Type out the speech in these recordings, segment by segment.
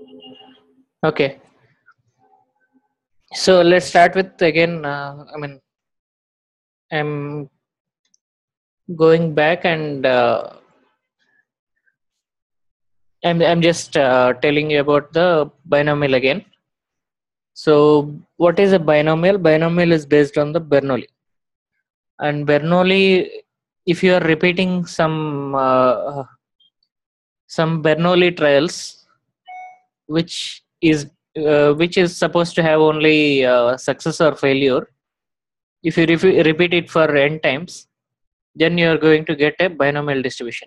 Okay, so let's start with again. I'm going back and I'm just telling you about the binomial again. So, what is a binomial? Binomial is based on the Bernoulli, and Bernoulli, if you are repeating some Bernoulli trials, which is supposed to have only success or failure. If you repeat it for n times, then you are going to get a binomial distribution.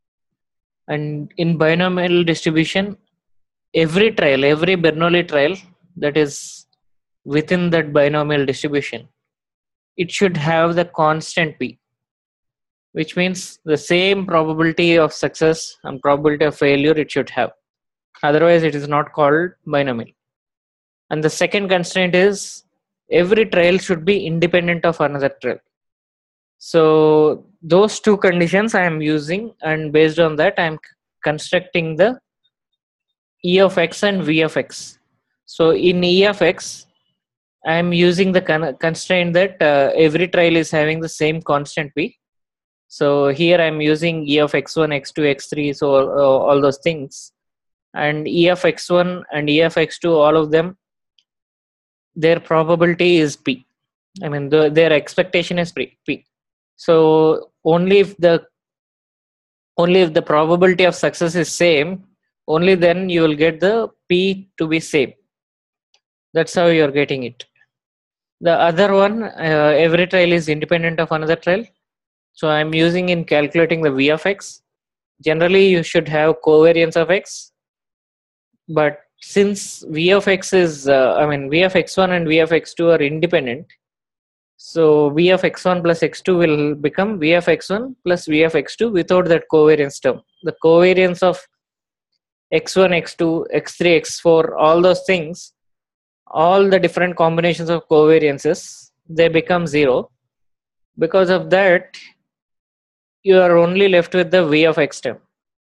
And in binomial distribution, every trial, every Bernoulli trial that is within that binomial distribution, it should have the constant p, which means the same probability of success and probability of failure it should have. Otherwise, it is not called binomial. And the second constraint is every trial should be independent of another trial. So those two conditions I am using, and based on that I am constructing the E of x and V of x. So in E of x, I am using the constraint that every trial is having the same constant p. So here I am using E of x1, x2, x3, so all those things. And E of x1 and E of x2, all of them, their probability is p. I mean, their expectation is p. So only if the probability of success is same, only then you will get the p to be same. That's how you are getting it. The other one, every trial is independent of another trial. So I'm using in calculating the v of x. Generally, you should have covariance of x, but since v of x is, v of x1 and v of x2 are independent, so v of x1 plus x2 will become v of x1 plus v of x2 without that covariance term. The covariance of x1, x2, x3, x4, all those things, all the different combinations of covariances, they become 0. Because of that, you are only left with the v of x term.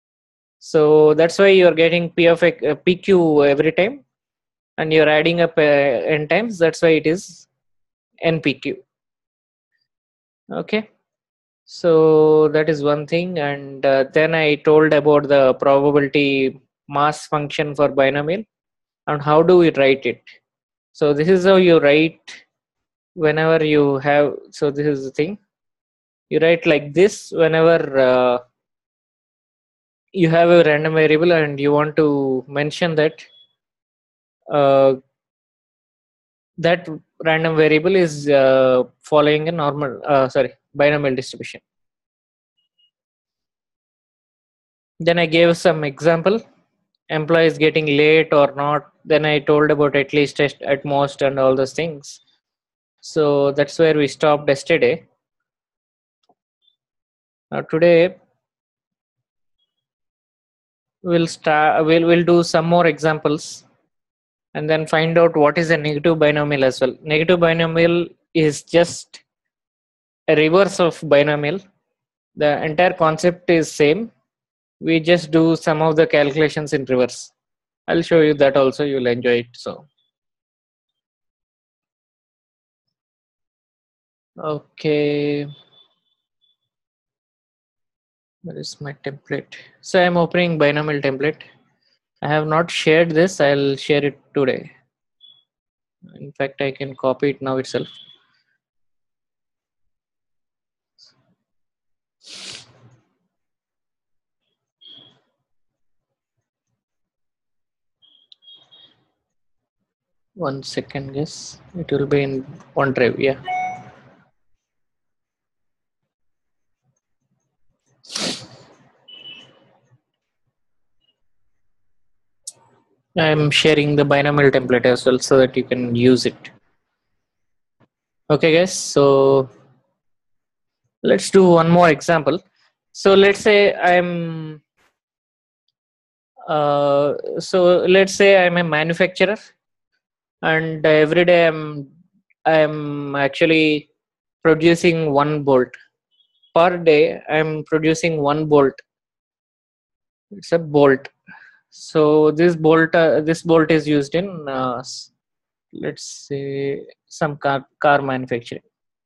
So that's why you are getting p of x, pq every time, and you're adding up n times. That's why it is npq. Okay, so that is one thing. And then I told about the probability mass function for binomial and how do we write it. So this is how you write whenever you have, so this is the thing, you write like this whenever you have a random variable and you want to mention that that random variable is following a normal binomial distribution. Then I gave some example, employees getting late or not. Then I told about at least, at most, and all those things. So that's where we stopped yesterday. Now today we'll do some more examples and then find out what is a negative binomial as well. Negative binomial is just a reverse of binomial. The entire concept is same. We just do some of the calculations in reverse. I'll show you that also. You'll enjoy it. So, okay. Where is my template? So I'm opening binomial template. I have not shared this. I'll share it today. In fact, I can copy it now itself. One second, guess. It will be in OneDrive. Yeah. I'm sharing the binomial template as well so that you can use it. Okay, guys. So let's do one more example. So let's say let's say I'm a manufacturer, and every day I'm actually producing one bolt. Per day I'm producing one bolt. It's a bolt. So this bolt is used in let's say some car manufacturing.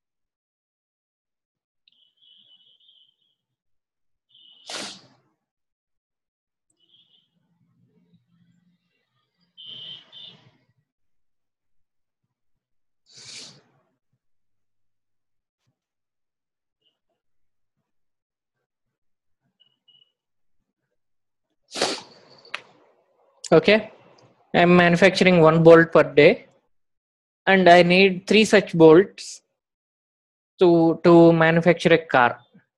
Okay, I'm manufacturing one bolt per day, and I need three such bolts to manufacture a car.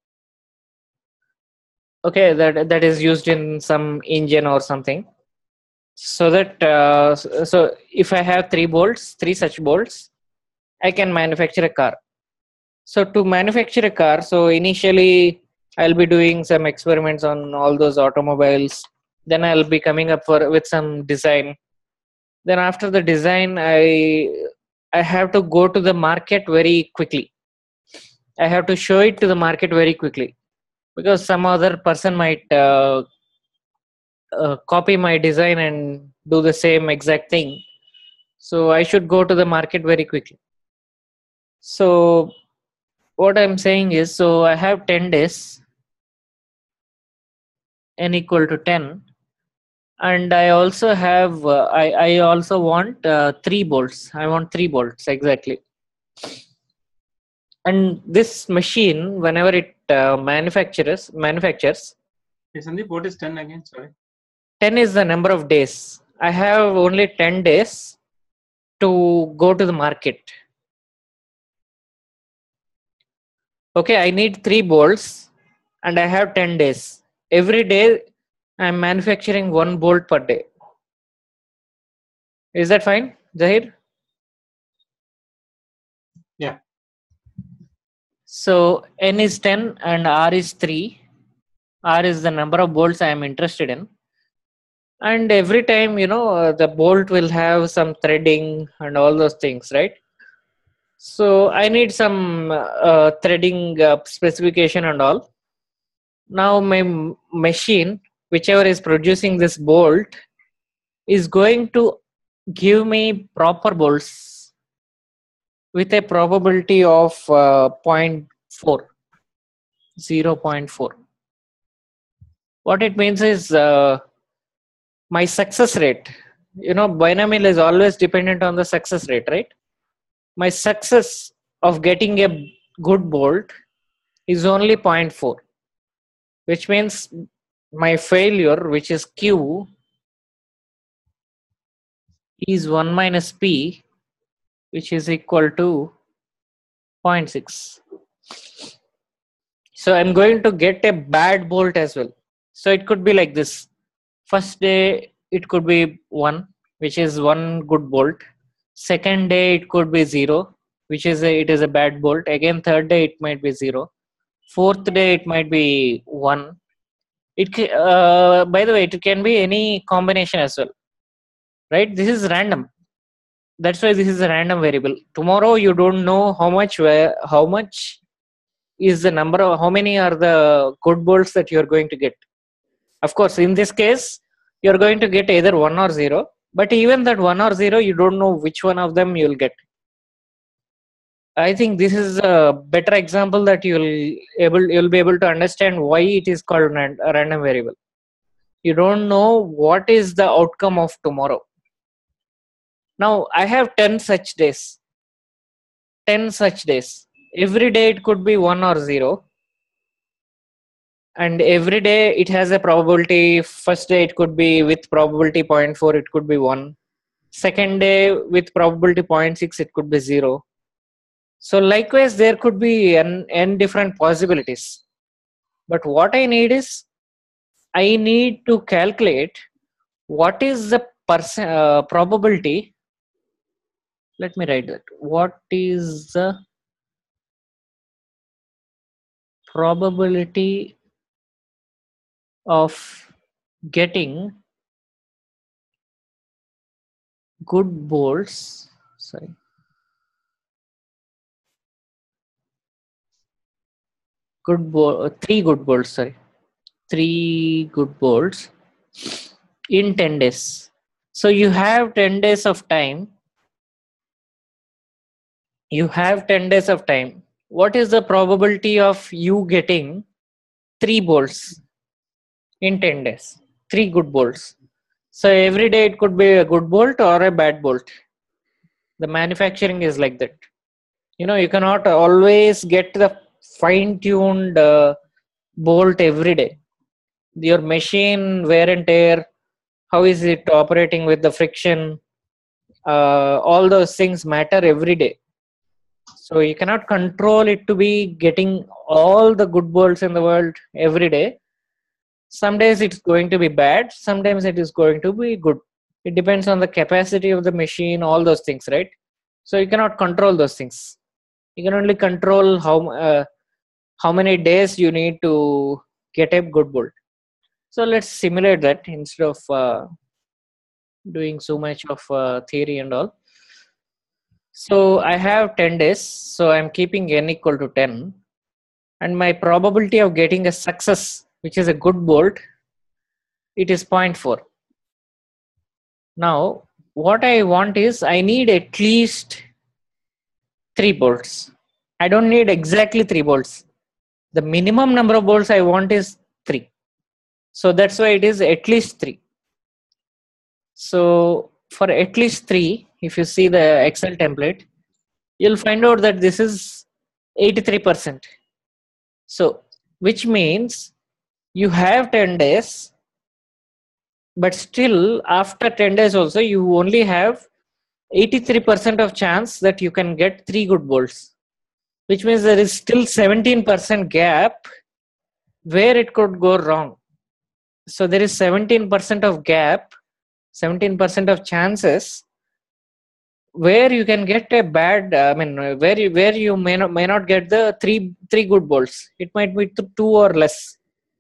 Okay, that is used in some engine or something. So that so if I have three such bolts, I can manufacture a car. So to manufacture a car, so initially I'll be doing some experiments on all those automobiles. Then I'll be coming up with some design. Then after the design, I have to go to the market very quickly. I have to show it to the market very quickly because some other person might copy my design and do the same exact thing. So I should go to the market very quickly. So what I'm saying is, so I have 10 days, n equal to 10, and I also have I also want three bolts. I want three bolts exactly. And this machine, whenever it manufactures. Yes, Sandeep, what is 10 again? Sorry. 10 is the number of days. I have only 10 days to go to the market. Okay, I need three bolts and I have 10 days. Every day I'm manufacturing one bolt per day. Is that fine, Zahir? Yeah. So N is 10 and R is 3. R is the number of bolts I am interested in. And every time, the bolt will have some threading and all those things, right? So I need some threading specification and all. Now my machine, whichever is producing this bolt, is going to give me proper bolts with a probability of 0.4. 0.4. What it means is my success rate. Binomial is always dependent on the success rate, right? My success of getting a good bolt is only 0.4, which means my failure, which is Q, is 1 minus P, which is equal to 0.6. So I'm going to get a bad bolt as well. So it could be like this. First day it could be 1, which is one good bolt. Second day it could be 0, which is it is a bad bolt. Again third day it might be 0. Fourth day it might be 1. By the way, it can be any combination as well, right? This is random. That's why this is a random variable. Tomorrow you don't know how much is the number of, how many are the good bolts that you're going to get. Of course, in this case, you're going to get either 1 or 0, but even that 1 or 0, you don't know which one of them you'll get. I think this is a better example that you'll be able to understand why it is called a random variable. You don't know what is the outcome of tomorrow. Now I have 10 such days. 10 such days. Every day it could be 1 or 0. And every day it has a probability. First day it could be with probability 0.4, it could be 1. Second day with probability 0.6, it could be 0. So likewise, there could be n different possibilities. But what I need is, I need to calculate what is the probability. Let me write that. What is the probability of getting good bolts? Sorry. Three good bolts. Sorry, 3 good bolts in 10 days. So you have 10 days of time. You have 10 days of time. What is the probability of you getting 3 bolts in 10 days? 3 good bolts. So every day it could be a good bolt or a bad bolt. The manufacturing is like that. You cannot always get the fine-tuned bolt every day. Your machine wear and tear, how is it operating with the friction, all those things matter every day. So you cannot control it to be getting all the good bolts in the world every day. Some days it's going to be bad, sometimes it is going to be good. It depends on the capacity of the machine, all those things, right? So you cannot control those things. You can only control how many days you need to get a good bolt. So let's simulate that instead of doing so much of theory and all. So I have 10 days, so I'm keeping n equal to 10, and my probability of getting a success, which is a good bolt, it is 0.4. Now what I want is I need at least 3 bolts. I don't need exactly 3 bolts. The minimum number of bolts I want is 3. So that's why it is at least 3. So for at least 3, if you see the Excel template, you'll find out that this is 83%. So which means you have 10 days, but still after 10 days also you only have 83% of chance that you can get 3 good bolts, which means there is still 17% gap where it could go wrong. So there is 17% of gap, 17% of chances where you can get a bad, where you may not get the three good bolts. It might be 2 or less.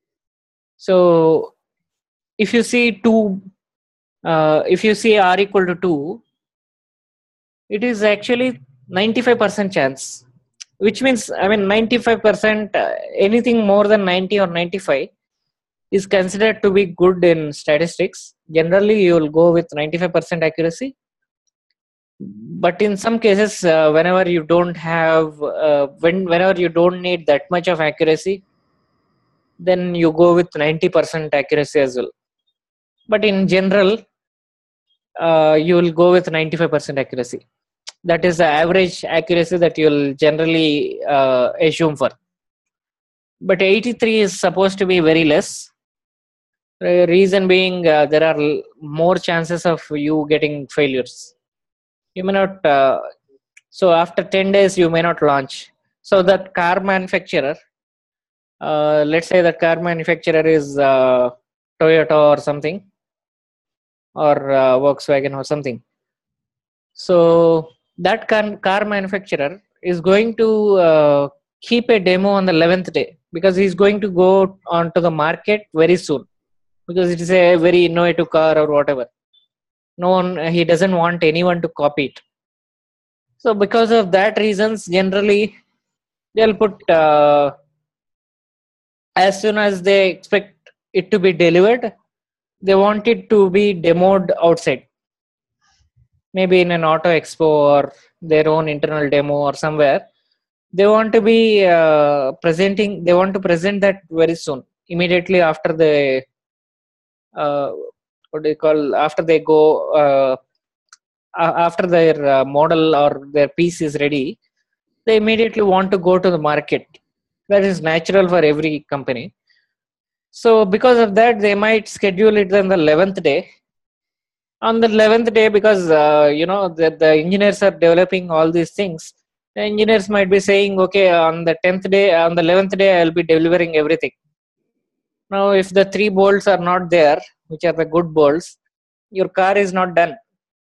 So if you see if you see r equal to 2, it is actually 95% chance, which means 95%, anything more than 90 or 95 is considered to be good in statistics. Generally you will go with 95% accuracy, but in some cases whenever you don't have whenever you don't need that much of accuracy, then you go with 90% accuracy as well. But in general you will go with 95% accuracy. That is the average accuracy that you'll generally assume for. But 83 is supposed to be very less. Reason being, there are more chances of you getting failures. You may not, so after 10 days you may not launch. So that car manufacturer, let's say the car manufacturer is Toyota or something, or Volkswagen or something. So that car manufacturer is going to keep a demo on the 11th day, because he's going to go onto the market very soon, because it is a very innovative car or whatever. He doesn't want anyone to copy it. So because of that reasons, generally they'll put as soon as they expect it to be delivered, they want it to be demoed outside, maybe in an auto expo or their own internal demo or somewhere. They want to be they want to present that very soon, immediately after the after they go after their model or their piece is ready. They immediately want to go to the market. That is natural for every company. So because of that, they might schedule it on the 11th day. On the 11th day, because the engineers are developing all these things, the engineers might be saying, okay, on the 10th day, on the 11th day, I'll be delivering everything. Now, if the 3 bolts are not there, which are the good bolts, your car is not done.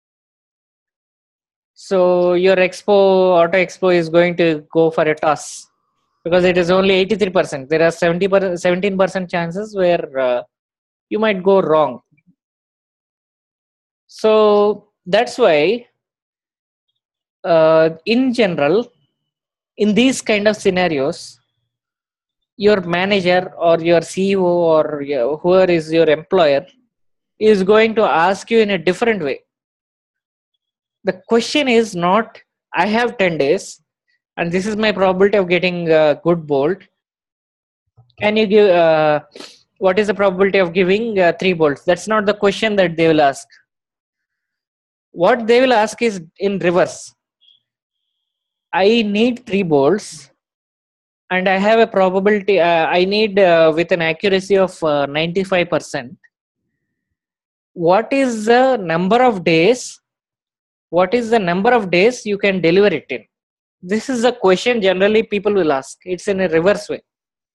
So your auto expo is going to go for a toss, because it is only 83%. There are 17% chances where you might go wrong. So that's why in general, in these kind of scenarios, your manager or your CEO or whoever is your employer, is going to ask you in a different way. The question is not, I have 10 days and this is my probability of getting a good bolt. Can you give, what is the probability of giving 3 bolts? That's not the question that they will ask. What they will ask is in reverse. I need 3 bolts and I have a probability, I need with an accuracy of 95%. What is the number of days? What is the number of days you can deliver it in? This is a question generally people will ask. It's in a reverse way.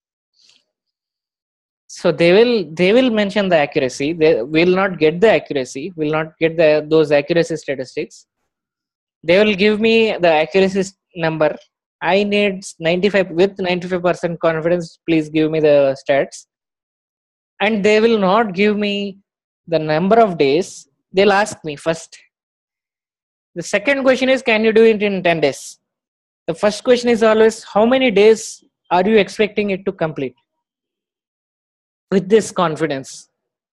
So they will mention the accuracy. They will not get the accuracy. Will not get those accuracy statistics. They will give me the accuracy number. I need 95 with 95% confidence. Please give me the stats. And they will not give me the number of days. They'll ask me first. The second question is, can you do it in 10 days? The first question is always, how many days are you expecting it to complete? With this confidence.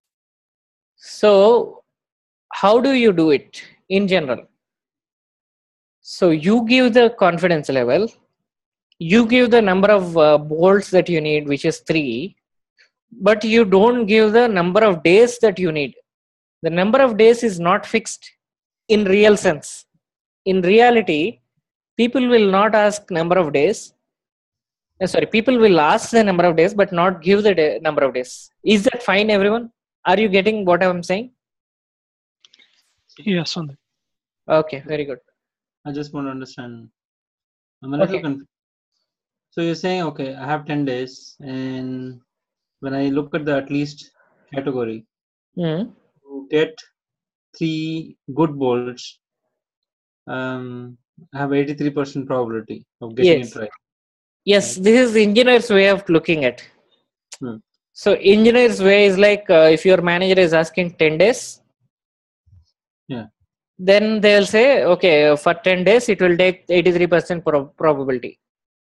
So, how do you do it in general? So, you give the confidence level, you give the number of bolts that you need, which is 3, but you don't give the number of days that you need. The number of days is not fixed in real sense. In reality, people will not ask number of days. People will ask the number of days but not give the number of days. Is that fine, everyone? Are you getting what I'm saying? Yes, Sandeep. Okay, very good. I just want to understand. I'm a little confused. So you're saying, okay, I have 10 days, and when I look at the at least category, to get 3 good bolts, I have 83% probability of getting it right. Yes, right. This is the engineer's way of looking at. So engineer's way is like if your manager is asking 10 days, then they'll say, okay, for 10 days, it will take 83% probability.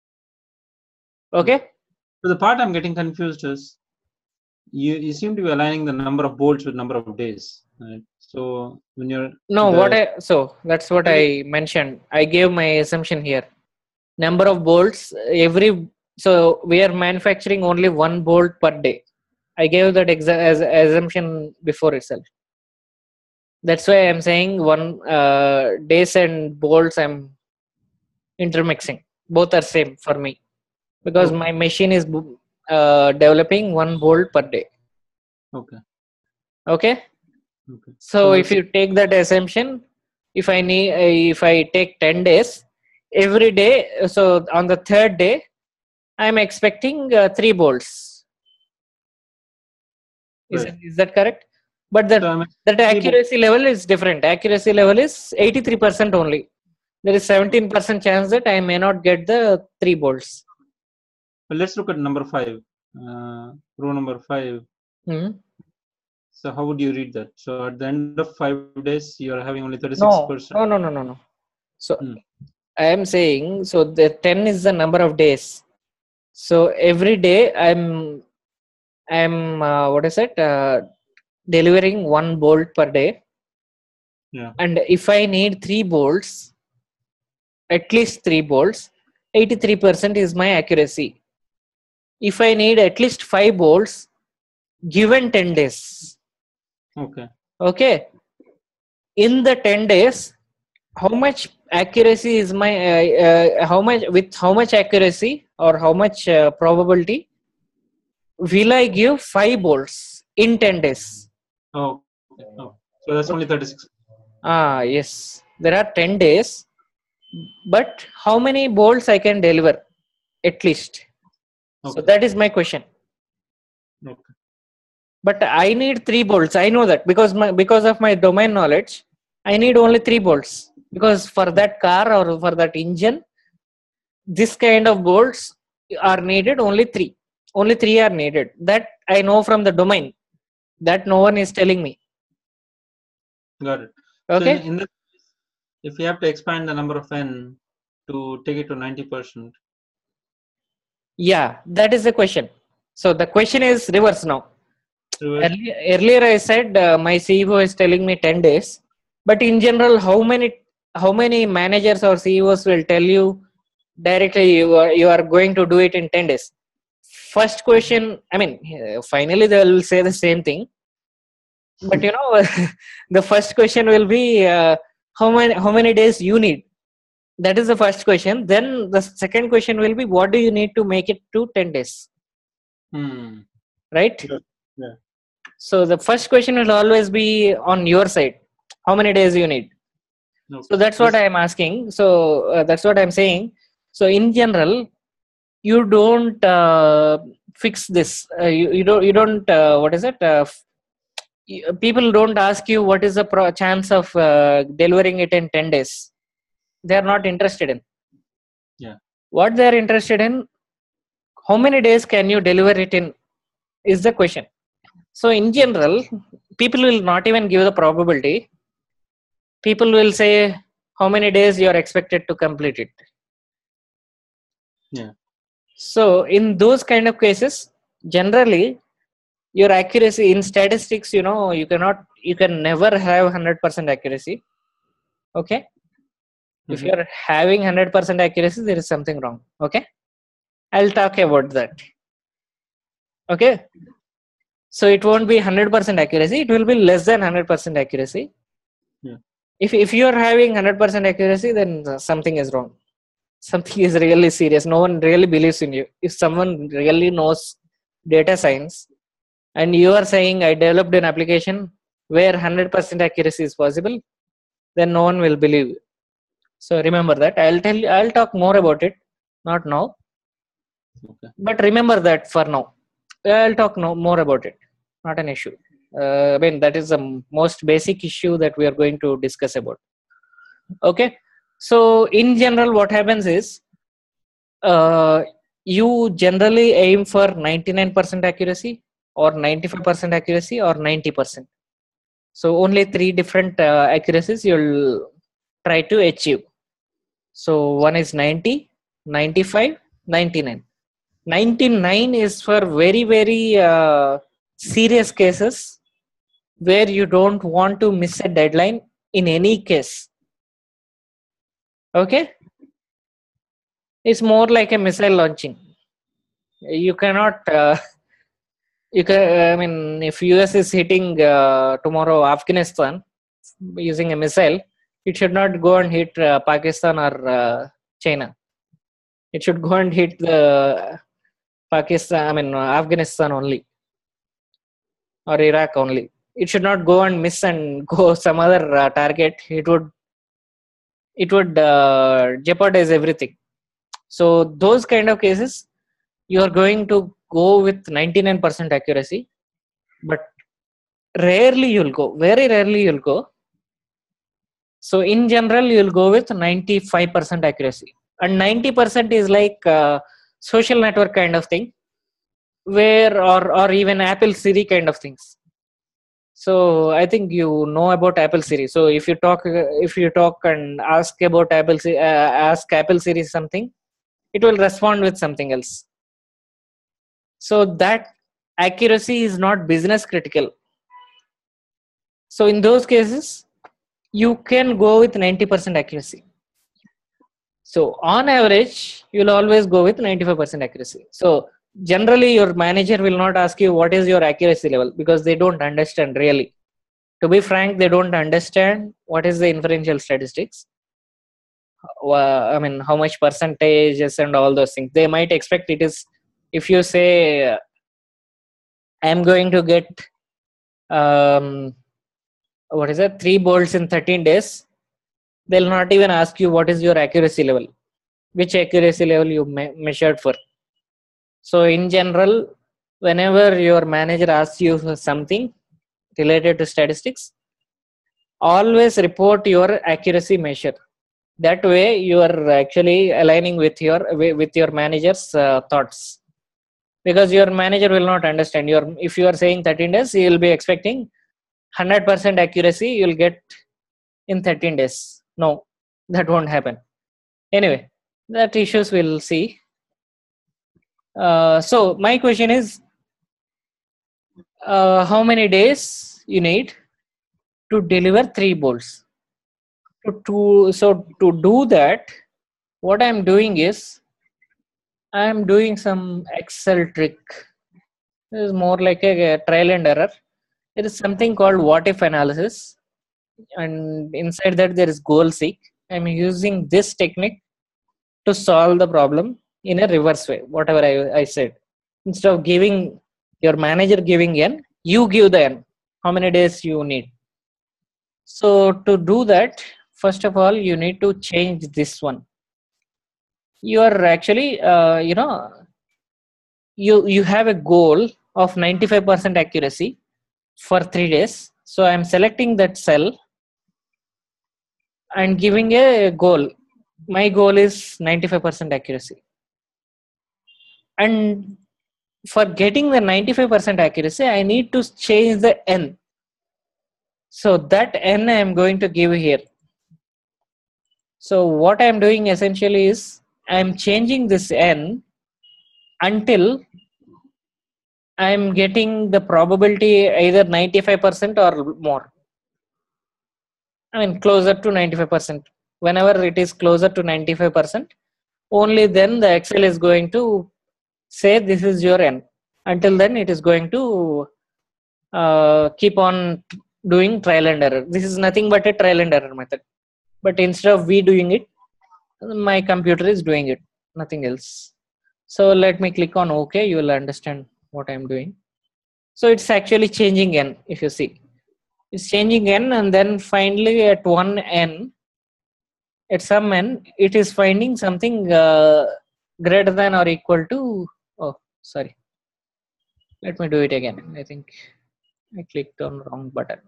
Okay. So the part I'm getting confused is you seem to be aligning the number of bolts with number of days. Right? So when you're that's what I mentioned. I gave my assumption here. Number of bolts so we are manufacturing only 1 bolt per day. I gave that as assumption before itself. That's why I'm saying 1 days and bolts I'm intermixing. Both are same for me because my machine is developing 1 bolt per day. Okay. So if you take that assumption, if I take 10 days, every day, so on the 3rd day, I'm expecting 3 bolts. Is that correct? But that accuracy level is different. Accuracy level is 83% only. There is 17% chance that I may not get the 3 bolts. Well, let's look at number 5. Row number 5. So how would you read that? So at the end of 5 days, you're having only 36%. No. So I am saying, so the 10 is the number of days. So every day I'm delivering 1 bolt per day. And if I need 3 bolts, at least 3 bolts, 83% is my accuracy. If I need at least 5 bolts, given 10 days. Okay. In the 10 days, how much accuracy is my, how much accuracy or how much probability will I give 5 bolts in 10 days? So that's only 36. Yes. There are 10 days, but how many bolts I can deliver at least? So that is my question. But I need 3 bolts. I know that because of my domain knowledge, I need only 3 bolts. Because for that car or for that engine, this kind of bolts are needed only 3. Only 3 are needed. That I know from the domain. That no one is telling me. Got it. Okay. So in this, if you have to expand the number of n to take it to 90%. Yeah, that is the question. So the question is reverse now. Earlier I said my CEO is telling me 10 days, but in general, how many managers or CEOs will tell you directly you are going to do it in 10 days? First question, I mean, finally they will say the same thing, but the first question will be how many days you need. That is the first question. Then the second question will be, what do you need to make it to 10 days? Right? Yeah. So the first question will always be on your side. How many days you need? Okay. So that's what I am asking. So that's what I'm saying. So in general, you don't fix this. You don't. What is it? People don't ask you what is the chance of delivering it in 10 days. They are not interested in. Yeah. What they are interested in, how many days can you deliver it in, is the question. So in general, people will not even give the probability. People will say how many days you are expected to complete it. Yeah. So in those kind of cases, generally your accuracy in statistics, you can never have 100% accuracy. Okay. If you are having 100% accuracy, there is something wrong. Okay. I'll talk about that. Okay. So it won't be 100% accuracy. It will be less than 100% accuracy. Yeah. If you are having 100% accuracy, then something is wrong. Something is really serious. No one really believes in you. If someone really knows data science and you are saying I developed an application where 100% accuracy is possible, then no one will believe you. So remember that. I'll talk more about it, not now. Okay. But remember that for now. I'll talk more about it. Not an issue. I mean, that is the most basic issue that we are going to discuss about. Okay. So in general, what happens is you generally aim for 99% accuracy or 95% accuracy or 90%. So only 3 different accuracies you'll try to achieve. So one is 90, 95, 99. 99 is for very, very serious cases where you don't want to miss a deadline in any case. Okay. It's more like a missile launching. You cannot I mean, if US is hitting tomorrow Afghanistan using a missile, it should not go and hit Pakistan or China. It should go and hit the Afghanistan only or Iraq only. It should not go and miss and go some other target. It would jeopardize everything. So those kind of cases, you are going to go with 99% accuracy, but rarely you'll go. Very rarely you'll go. So in general, you'll go with 95% accuracy, and 90% is like social network kind of thing, where or even Apple Siri kind of things. So I think you know about Apple Siri. So if you talk and ask about ask Apple Siri something, it will respond with something else. So that accuracy is not business critical. So in those cases, you can go with 90% accuracy. So on average, you'll always go with 95% accuracy. So generally, your manager will not ask you what is your accuracy level, because they don't understand really. To be frank, they don't understand what is the inferential statistics. I mean, how much percentages and all those things. They might expect it is, if you say, I'm going to get, 3 bolts in 13 days, they'll not even ask you what is your accuracy level, which accuracy level you measured for. So in general, whenever your manager asks you for something related to statistics, always report your accuracy measure. That way you are actually aligning with your manager's thoughts, because your manager will not understand. If you are saying 13 days, he will be expecting 100% accuracy you'll get in 13 days. No, that won't happen. Anyway, that issues we'll see. So my question is, how many days you need to deliver 3 bolts. So to do that, what I'm doing is I'm doing some Excel trick. This is more like a trial and error. There is something called what if analysis, and inside that there is goal seek. I'm using this technique to solve the problem in a reverse way. Whatever I said, instead of giving your manager giving n, you give the n, how many days you need. So to do that, first of all you need to change this one. You are actually you have a goal of 95% accuracy for 3 days. So I'm selecting that cell and giving a goal. My goal is 95% accuracy, and for getting the 95% accuracy I need to change the n. So that n I am going to give here. So what I am doing essentially is I am changing this n until I am getting the probability either 95% or more. I mean closer to 95%. Whenever it is closer to 95%, only then the Excel is going to say this is your n. Until then it is going to keep on doing trial and error. This is nothing but a trial and error method. But instead of we doing it, my computer is doing it, nothing else. So let me click on OK. You will understand what I'm doing. So it's actually changing n. If you see, it's changing n, and then finally at one n, at some n, it is finding something greater than or equal to, oh sorry, let me do it again. I think I clicked on wrong button.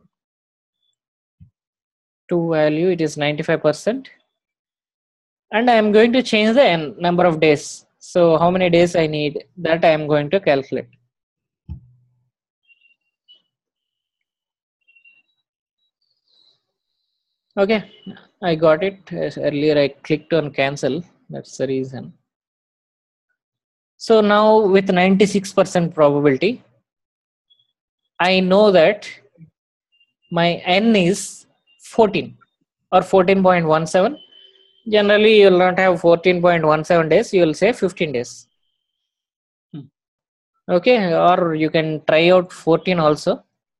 To value it is 95%, and I am going to change the n number of days. So how many days I need, that I am going to calculate. Okay, I got it. As earlier I clicked on cancel, that's the reason. So now with 96% probability, I know that my n is 14 or 14.17. Generally you will not have 14.17 days, you will say 15 days. Okay, or you can try out 14 also.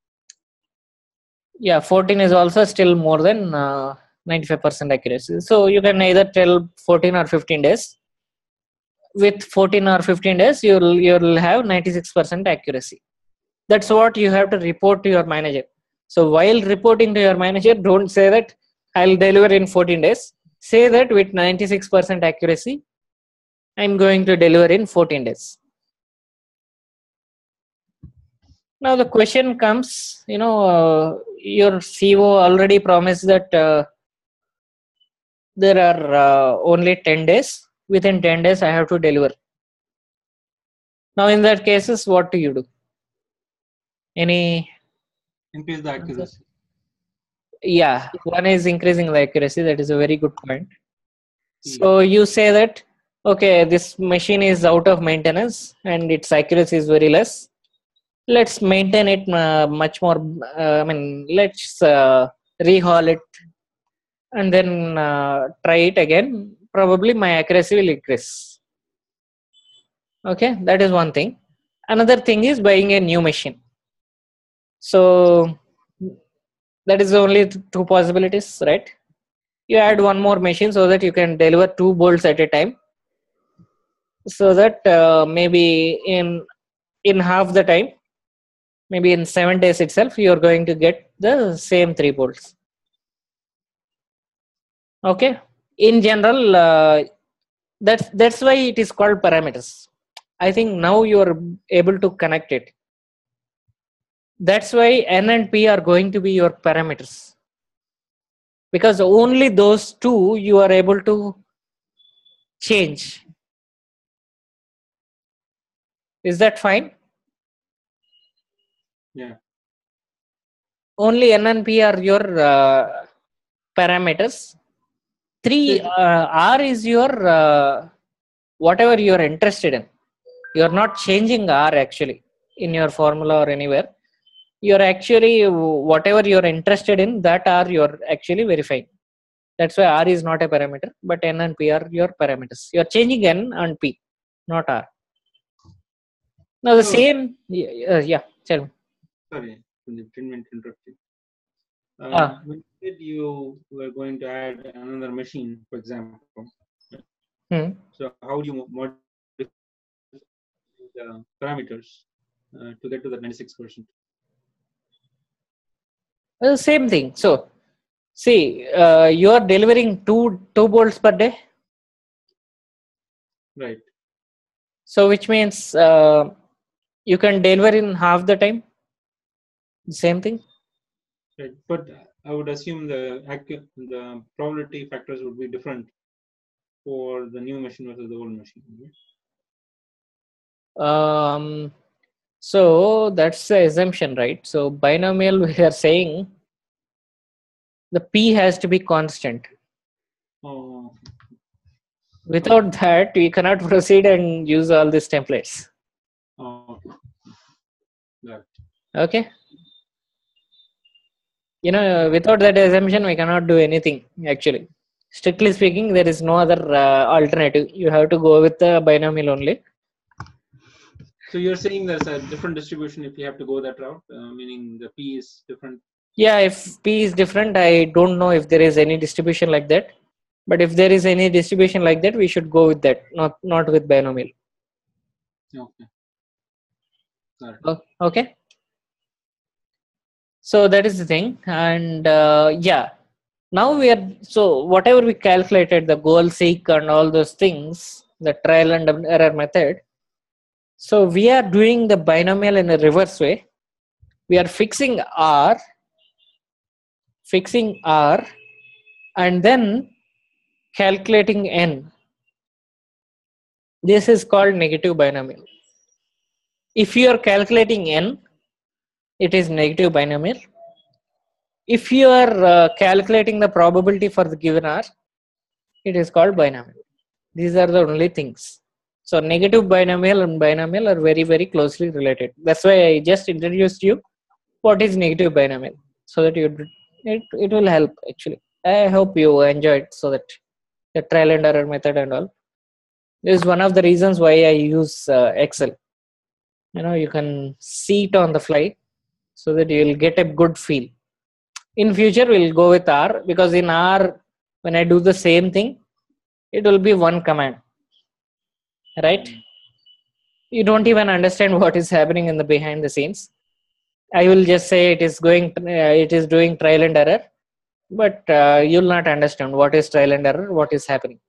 Yeah, 14 is also still more than 95% accuracy. So you can either tell 14 or 15 days. With 14 or 15 days, you'll have 96% accuracy. That's what you have to report to your manager. So while reporting to your manager, don't say that I'll deliver in 14 days. Say that with 96% accuracy, I'm going to deliver in 14 days. Now the question comes, your CEO already promised that there are only 10 days. Within 10 days, I have to deliver. Now in that cases, what do you do? Increase the accuracy. Yeah, one is increasing the accuracy. That is a very good point. So you say that, okay, this machine is out of maintenance and its accuracy is very less. Let's maintain it much more. Let's rehaul it and then try it again. Probably my accuracy will increase. Okay, that is one thing. Another thing is buying a new machine. So that is only 2 possibilities, right? You add one more machine so that you can deliver 2 bolts at a time. So that maybe in half the time, maybe in 7 days itself, you are going to get the same 3 bolts. Okay, in general, that's why it is called parameters. I think now you are able to connect it. That's why n and p are going to be your parameters, because only those two you are able to change. Is that fine? Yeah. Only n and p are your parameters. 3 r is your whatever you are interested in. You are not changing r actually in your formula or anywhere. you're actually, whatever you're interested in, that R you're actually verifying. That's why R is not a parameter, but N and P are your parameters. You're changing N and P, not R. Now the same, yeah, tell me. Sorry, didn't mean to interrupt you. When you said you were going to add another machine, for example, so how do you modify the parameters to get to the 96%? Same thing. So, see, you are delivering two bolts per day. Right. So, which means you can deliver in half the time. Same thing. Right. But I would assume the probability factors would be different for the new machine versus the old machine. Right? So that's the assumption, right? So binomial, we are saying the P has to be constant. Oh. Without that, we cannot proceed and use all these templates. Oh. Right. Okay. Without that assumption, we cannot do anything, actually. Strictly speaking, there is no other alternative. You have to go with the binomial only. So you're saying there's a different distribution if you have to go that route, meaning the P is different? Yeah, if P is different, I don't know if there is any distribution like that. But if there is any distribution like that, we should go with that, not with binomial. Okay. Okay. So that is the thing. And yeah, now so whatever we calculated, the goal seek and all those things, the trial and error method. So we are doing the binomial in a reverse way. We are fixing R, and then calculating N. This is called negative binomial. If you are calculating N, it is negative binomial. If you are calculating the probability for the given R, it is called binomial. These are the only things. So negative binomial and binomial are very, very closely related. That's why I just introduced you what is negative binomial, so that it will help actually. I hope you enjoyed, so that the trial and error method and all. This is one of the reasons why I use Excel. You can see it on the fly, so that you will get a good feel. In future, we'll go with R, because in R, when I do the same thing, it will be one command, right? You don't even understand what is happening in the behind the scenes. I will just say it is doing trial and error, but you'll not understand what is trial and error, what is happening.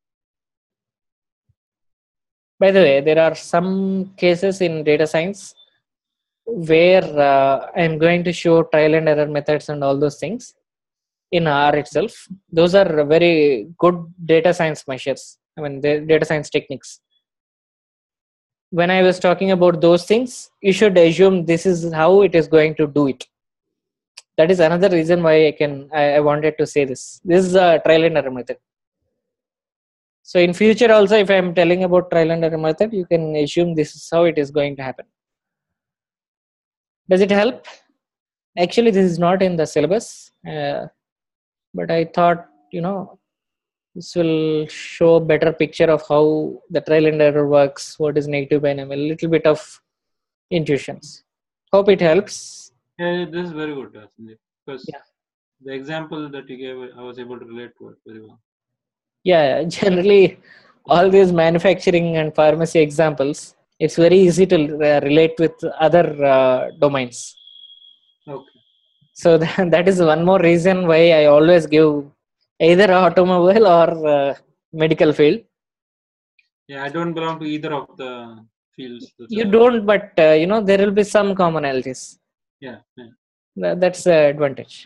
By the way, there are some cases in data science where I'm going to show trial and error methods and all those things in R itself. Those are very good data science measures. I mean, the data science techniques. When I was talking about those things, you should assume this is how it is going to do it. That is another reason why I wanted to say this. This is a trial and error method. So in future also, if I am telling about trial and error method, you can assume this is how it is going to happen. Does it help? Actually, this is not in the syllabus, but I thought, this will show a better picture of how the trial and error works, what is negative binomial, a little bit of intuitions. Hope it helps. Yeah, this is very good, because the example that you gave, I was able to relate to it very well. Yeah, generally, all these manufacturing and pharmacy examples, it's very easy to relate with other domains. Okay. So that is one more reason why I always give either automobile or medical field. Yeah, I don't belong to either of the fields. You don't, but there will be some commonalities. Yeah. That's the advantage.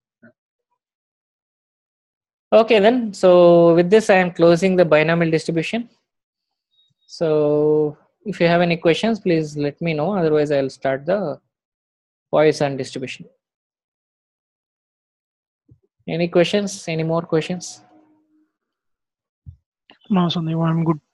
Okay, then. So with this, I am closing the binomial distribution. So if you have any questions, please let me know. Otherwise, I'll start the Poisson distribution. Any questions? Any more questions? No, Sandeep, I'm good.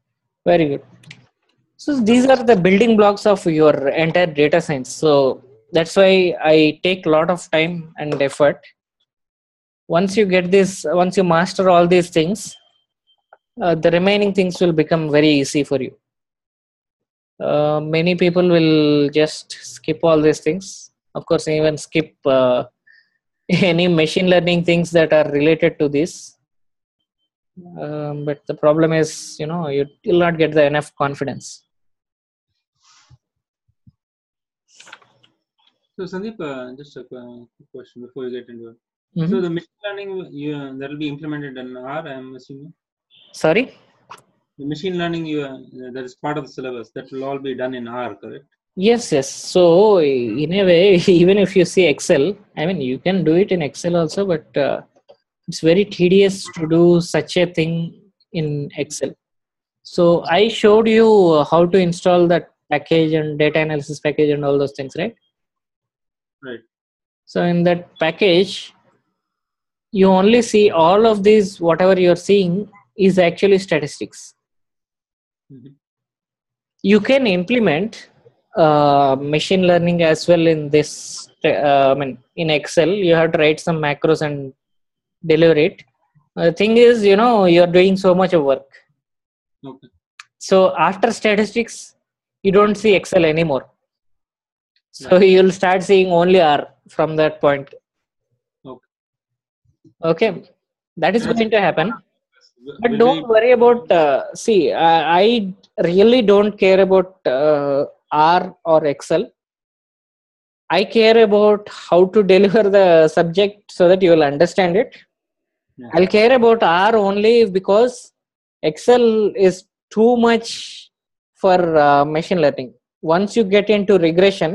Very good. So these are the building blocks of your entire data science. So That's why I take a lot of time and effort. Once you get this, once you master all these things, the remaining things will become very easy for you. Many people will just skip all these things, of course, even skip any machine learning things that are related to this. But the problem is, you will not get the enough confidence. So Sandeep, just a question before you get into it. So the machine learning that will be implemented in R, I'm assuming. Sorry. The machine learning that is part of the syllabus, that will all be done in R, correct? Yes. So in a way, even if you see Excel, I mean, you can do it in Excel also, but it's very tedious to do such a thing in Excel. So I showed you how to install that package and data analysis package and all those things, right? Right. So in that package, you only see all of these, whatever you're seeing is actually statistics. Mm-hmm. You can implement machine learning as well in this. I mean, in Excel, you have to write some macros and deliver it. The thing is, you're doing so much of work. Okay. So after statistics, you don't see Excel anymore. So right. You'll start seeing only R from that point. Okay. That is going to happen. But don't worry about, see, I really don't care about R or Excel. I care about how to deliver the subject so that you will understand it. Yeah. I'll care about R only because Excel is too much for machine learning. Once you get into regression,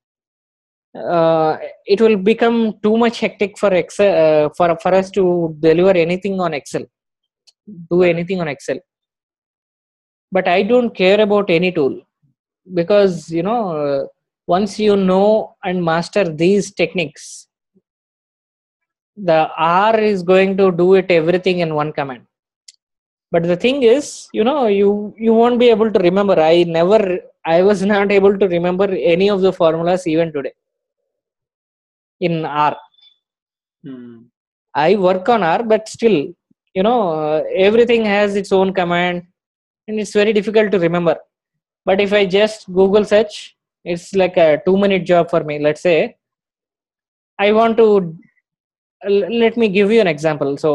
it will become too much hectic for Excel, for us to deliver anything on Excel, do anything on Excel. But I don't care about any tool, because once you know and master these techniques, the R is going to do it everything in one command. But the thing is, you won't be able to remember. I was not able to remember any of the formulas even today in R. I work on R, but still, everything has its own command and it's very difficult to remember. But if I just Google search, it's like a 2-minute job for me. Let's say I want to, let me give you an example. So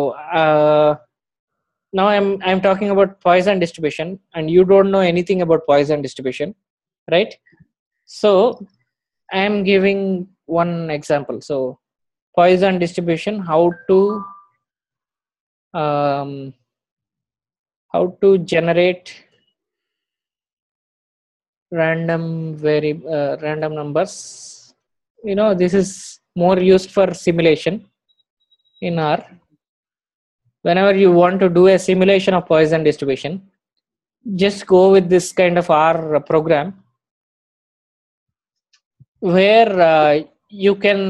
now I'm talking about Poisson distribution, and you don't know anything about Poisson distribution, right? So I'm giving one example. So Poisson distribution, how to generate random numbers. This is more used for simulation in R. Whenever you want to do a simulation of Poisson distribution, just go with this kind of R program, where you can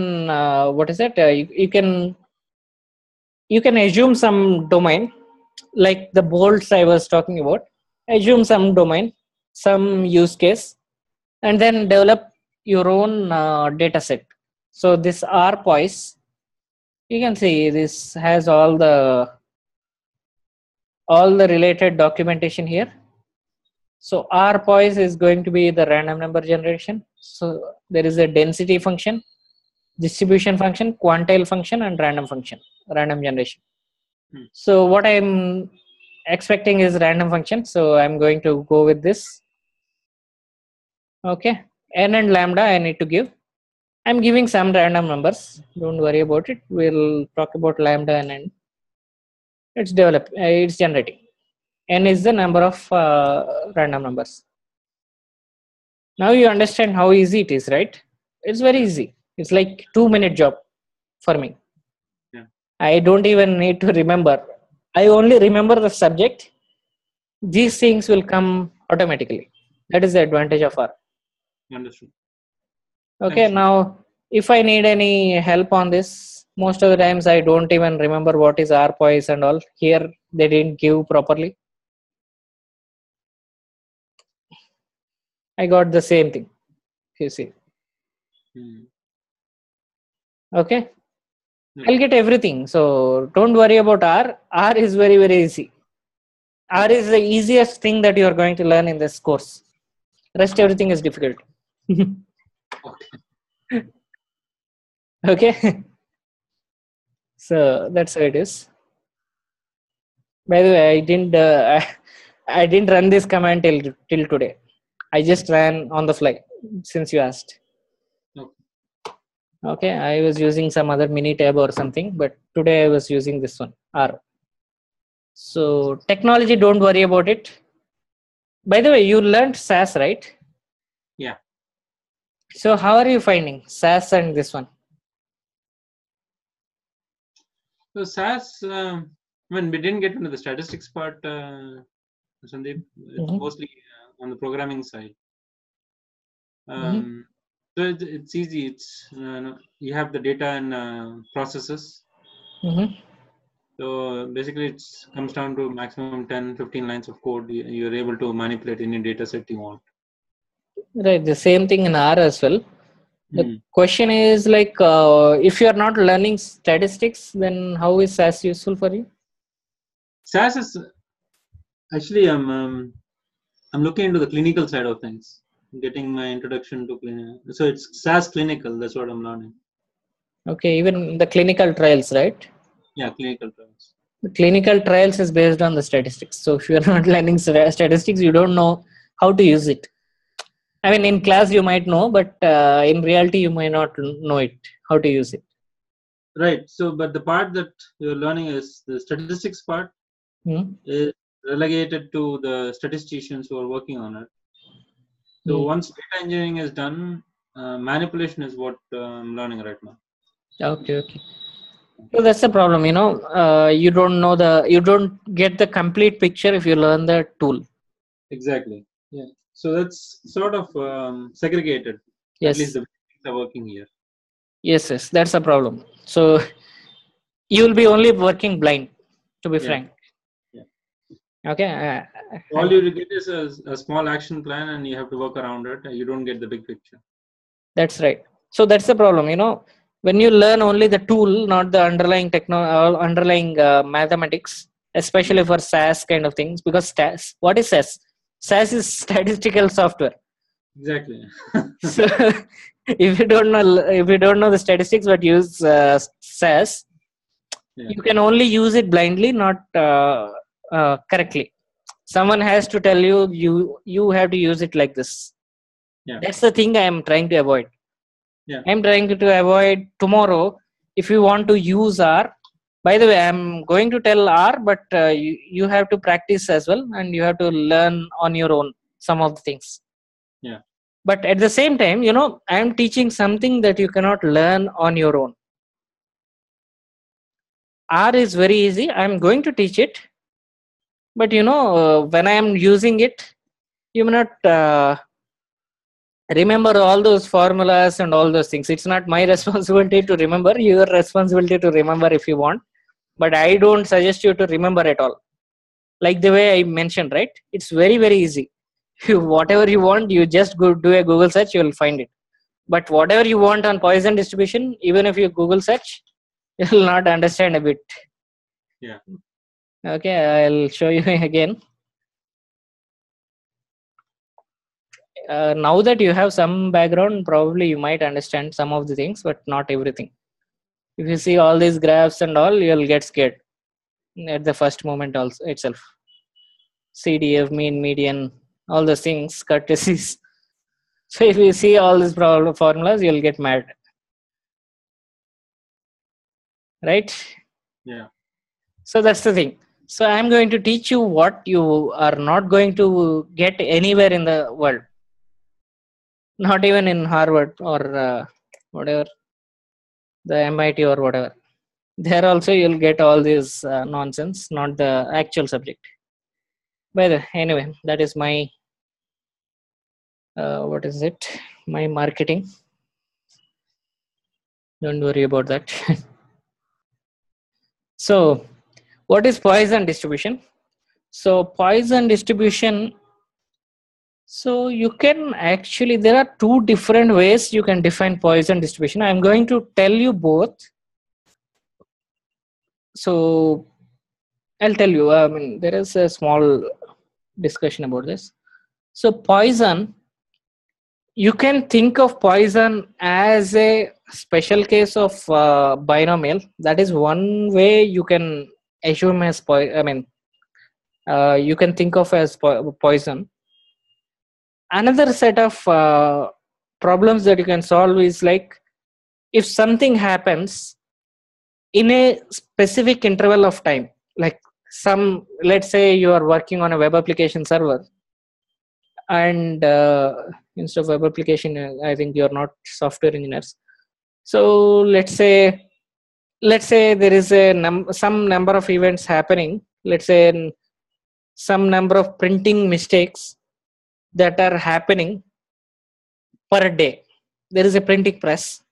you can assume some domain, like the bolts I was talking about. Assume some domain, some use case, and then develop your own data set. So this RPoise, you can see this has all the related documentation here. So RPoise is going to be the random number generation. So there is a density function, distribution function, quantile function, and random function, random generation. So what I'm expecting is random function. So I'm going to go with this. Okay. N and lambda I need to give. I'm giving some random numbers. Don't worry about it. We'll talk about lambda and n. It's generating. N is the number of random numbers. Now you understand how easy it is, right? It's very easy. It's like 2-minute job for me. Yeah. I don't even need to remember. I only remember the subject. These things will come automatically. That is the advantage of R. Understood. Okay. Thanks. Now, if I need any help on this, most of the times I don't even remember what is RPoise and all. Here they didn't give properly. I got the same thing. You see. Okay. I'll get everything. So don't worry about R. R is very, very easy. R is the easiest thing that you are going to learn in this course. Rest everything is difficult. Okay. So that's how it is. By the way, I didn't run this command till today. I just ran on the fly since you asked. Okay, I was using some other Minitab or something, but today I was using this one, R. So technology, don't worry about it. By the way, you learned SAS, right? Yeah. So how are you finding SAS and this one? So SAS, when we didn't get into the statistics part, Sandeep, it's mostly on the programming side. So it's easy. It's you have the data and processes. So basically, it comes down to maximum 10, 15 lines of code. You're able to manipulate any data set you want. Right. The same thing in R as well. The question is like, if you are not learning statistics, then how is SAS useful for you? SAS is actually I'm looking into the clinical side of things, getting my introduction to clinical. So it's SAS clinical. That's what I'm learning. Okay, even the clinical trials, right? Yeah, clinical trials. The clinical trials is based on the statistics. So if you are not learning statistics, you don't know how to use it. I mean, in class you might know, but in reality you might not know it, how to use it. Right. So, but the part that you're learning is the statistics part is relegated to the statisticians who are working on it. So once data engineering is done, manipulation is what I'm learning right now. Okay. So that's the problem, you know. You don't get the complete picture if you learn the tool. Exactly. Yeah. So that's sort of segregated. Yes. At least the things are working here. Yes, that's a problem. So you will be only working blind, to be frank. Yeah. Okay. All you get is a small action plan, and you have to work around it. You don't get the big picture. That's right. So that's the problem, you know. When you learn only the tool, not the underlying mathematics, especially for SAS kind of things, because what is SAS? SAS is statistical software. Exactly. So if you don't know the statistics but use SAS, you can only use it blindly, not correctly. Someone has to tell you have to use it like this. That's the thing I am trying to avoid. I'm trying to avoid tomorrow. If you want to use R, by the way, I'm going to tell R, but you have to practice as well, and you have to learn on your own some of the things. Yeah. But at the same time, you know, I'm teaching something that you cannot learn on your own. R is very easy. I'm going to teach it, but you know, when I am using it, you may not remember all those formulas and all those things. It's not my responsibility to remember. Your responsibility to remember if you want, but I don't suggest you to remember at all. Like the way I mentioned, right? It's very, very easy. Whatever you want, you just go do a Google search, you will find it. But whatever you want on Poisson distribution, even if you Google search, you will not understand a bit. Yeah. Okay, I'll show you again. Now that you have some background, probably you might understand some of the things, but not everything. If you see all these graphs and all, you'll get scared at the first moment also itself. CDF, mean, median, all those things, curtices. So if you see all these formulas, you'll get mad. Right? Yeah. So that's the thing. So I'm going to teach you what you are not going to get anywhere in the world. Not even in Harvard or whatever, the MIT or whatever. There also you'll get all this nonsense, not the actual subject. By the anyway, that is my what is it? My marketing. Don't worry about that. So, what is Poisson distribution? So, Poisson distribution So you can actually, there are two different ways you can define Poisson distribution. I'm going to tell you both. So I'll tell you, I mean, there is a small discussion about this. So Poisson, you can think of Poisson as a special case of binomial. That is one way you can assume as you can think of as Poisson. Another set of problems that you can solve is like, if something happens in a specific interval of time, like let's say you are working on a web application server, and instead of web application, I think you're not software engineers. So let's say there is some number of events happening. Let's say some number of printing mistakes that are happening per day. There is a printing press.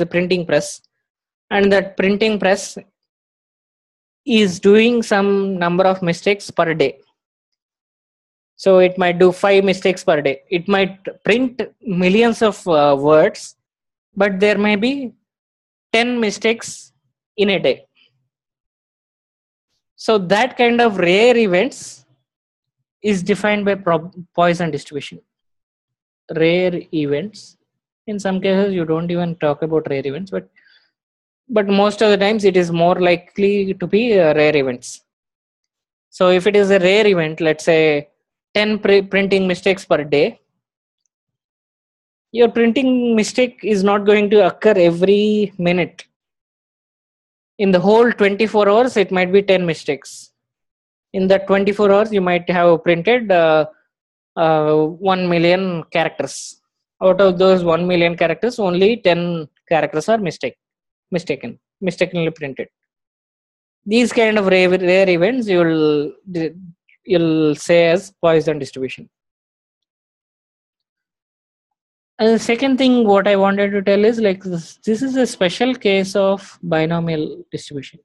And that printing press is doing some number of mistakes per day. So it might do 5 mistakes per day. It might print millions of words, but there may be 10 mistakes in a day. So that kind of rare events is defined by Poisson distribution. Rare events. In some cases, you don't even talk about rare events, but most of the times it is more likely to be rare events. So if it is a rare event, let's say 10 printing mistakes per day, your printing mistake is not going to occur every minute. In the whole 24 hours, it might be 10 mistakes. In that 24 hours, you might have printed 1 million characters. Out of those 1 million characters, only 10 characters are mistakenly printed. These kind of rare events you'll say as Poisson distribution. And the second thing what I wanted to tell is like this is a special case of binomial distribution.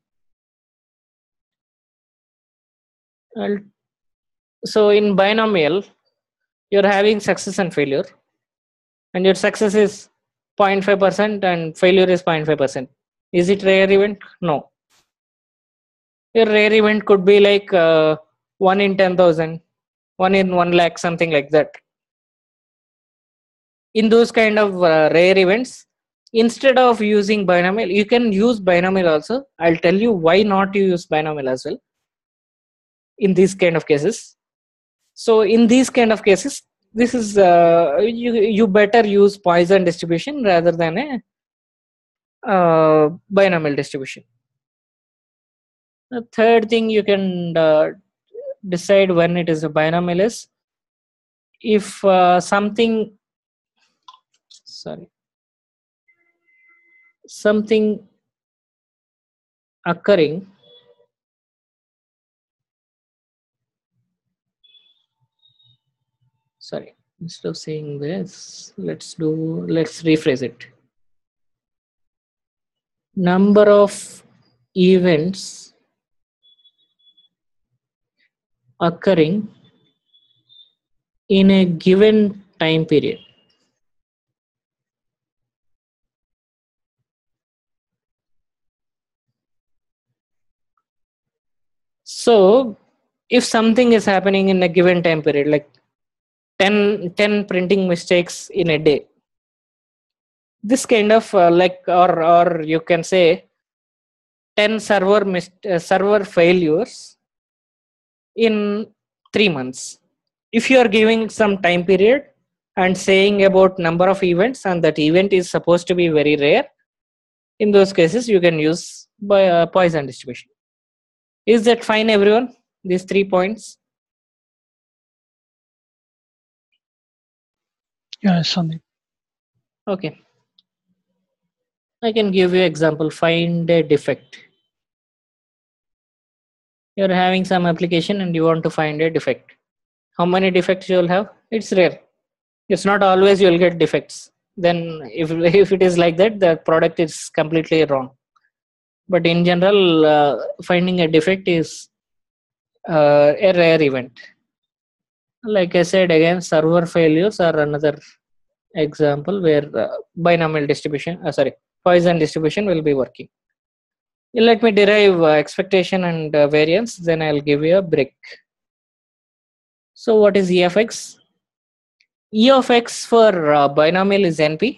So in binomial, you're having success and failure, and your success is 0.5% and failure is 0.5%. Is it rare event? No. Your rare event could be like 1 in 10,000, 1 in 1 lakh, something like that. In those kind of rare events, instead of using binomial, you can use binomial also. I'll tell you why not you use binomial as well in these kind of cases. So in these kind of cases, this is you better use Poisson distribution rather than a binomial distribution. The third thing you can decide when it is a binomial is if something occurring instead of saying this, let's rephrase it. Number of events occurring in a given time period. So if something is happening in a given time period, like 10 printing mistakes in a day, this kind of or you can say 10 server failures in 3 months. If you are giving some time period and saying about number of events, and that event is supposed to be very rare, in those cases you can use Poisson distribution. Is that fine, everyone? These 3 points? Yes, Sandeep. Okay. I can give you example. Find a defect. You're having some application and you want to find a defect. How many defects you will have? It's rare. It's not always you will get defects. Then if it is like that, the product is completely wrong. But in general, finding a defect is a rare event. Like I said again, server failures are another example where binomial distribution, Poisson distribution will be working. Let me derive expectation and variance, then I'll give you a break. So what is E of X? E of X for binomial is NP.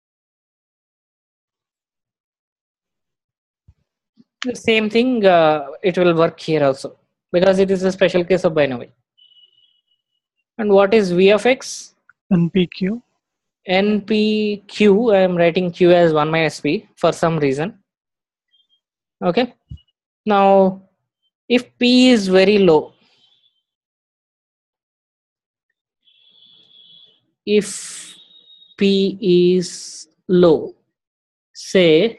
The same thing, it will work here also because it is a special case of binomial. And what is V of X? NPQ. NPQ, I am writing Q as 1 minus P for some reason. Okay. Now, if P is very low, if P is low, say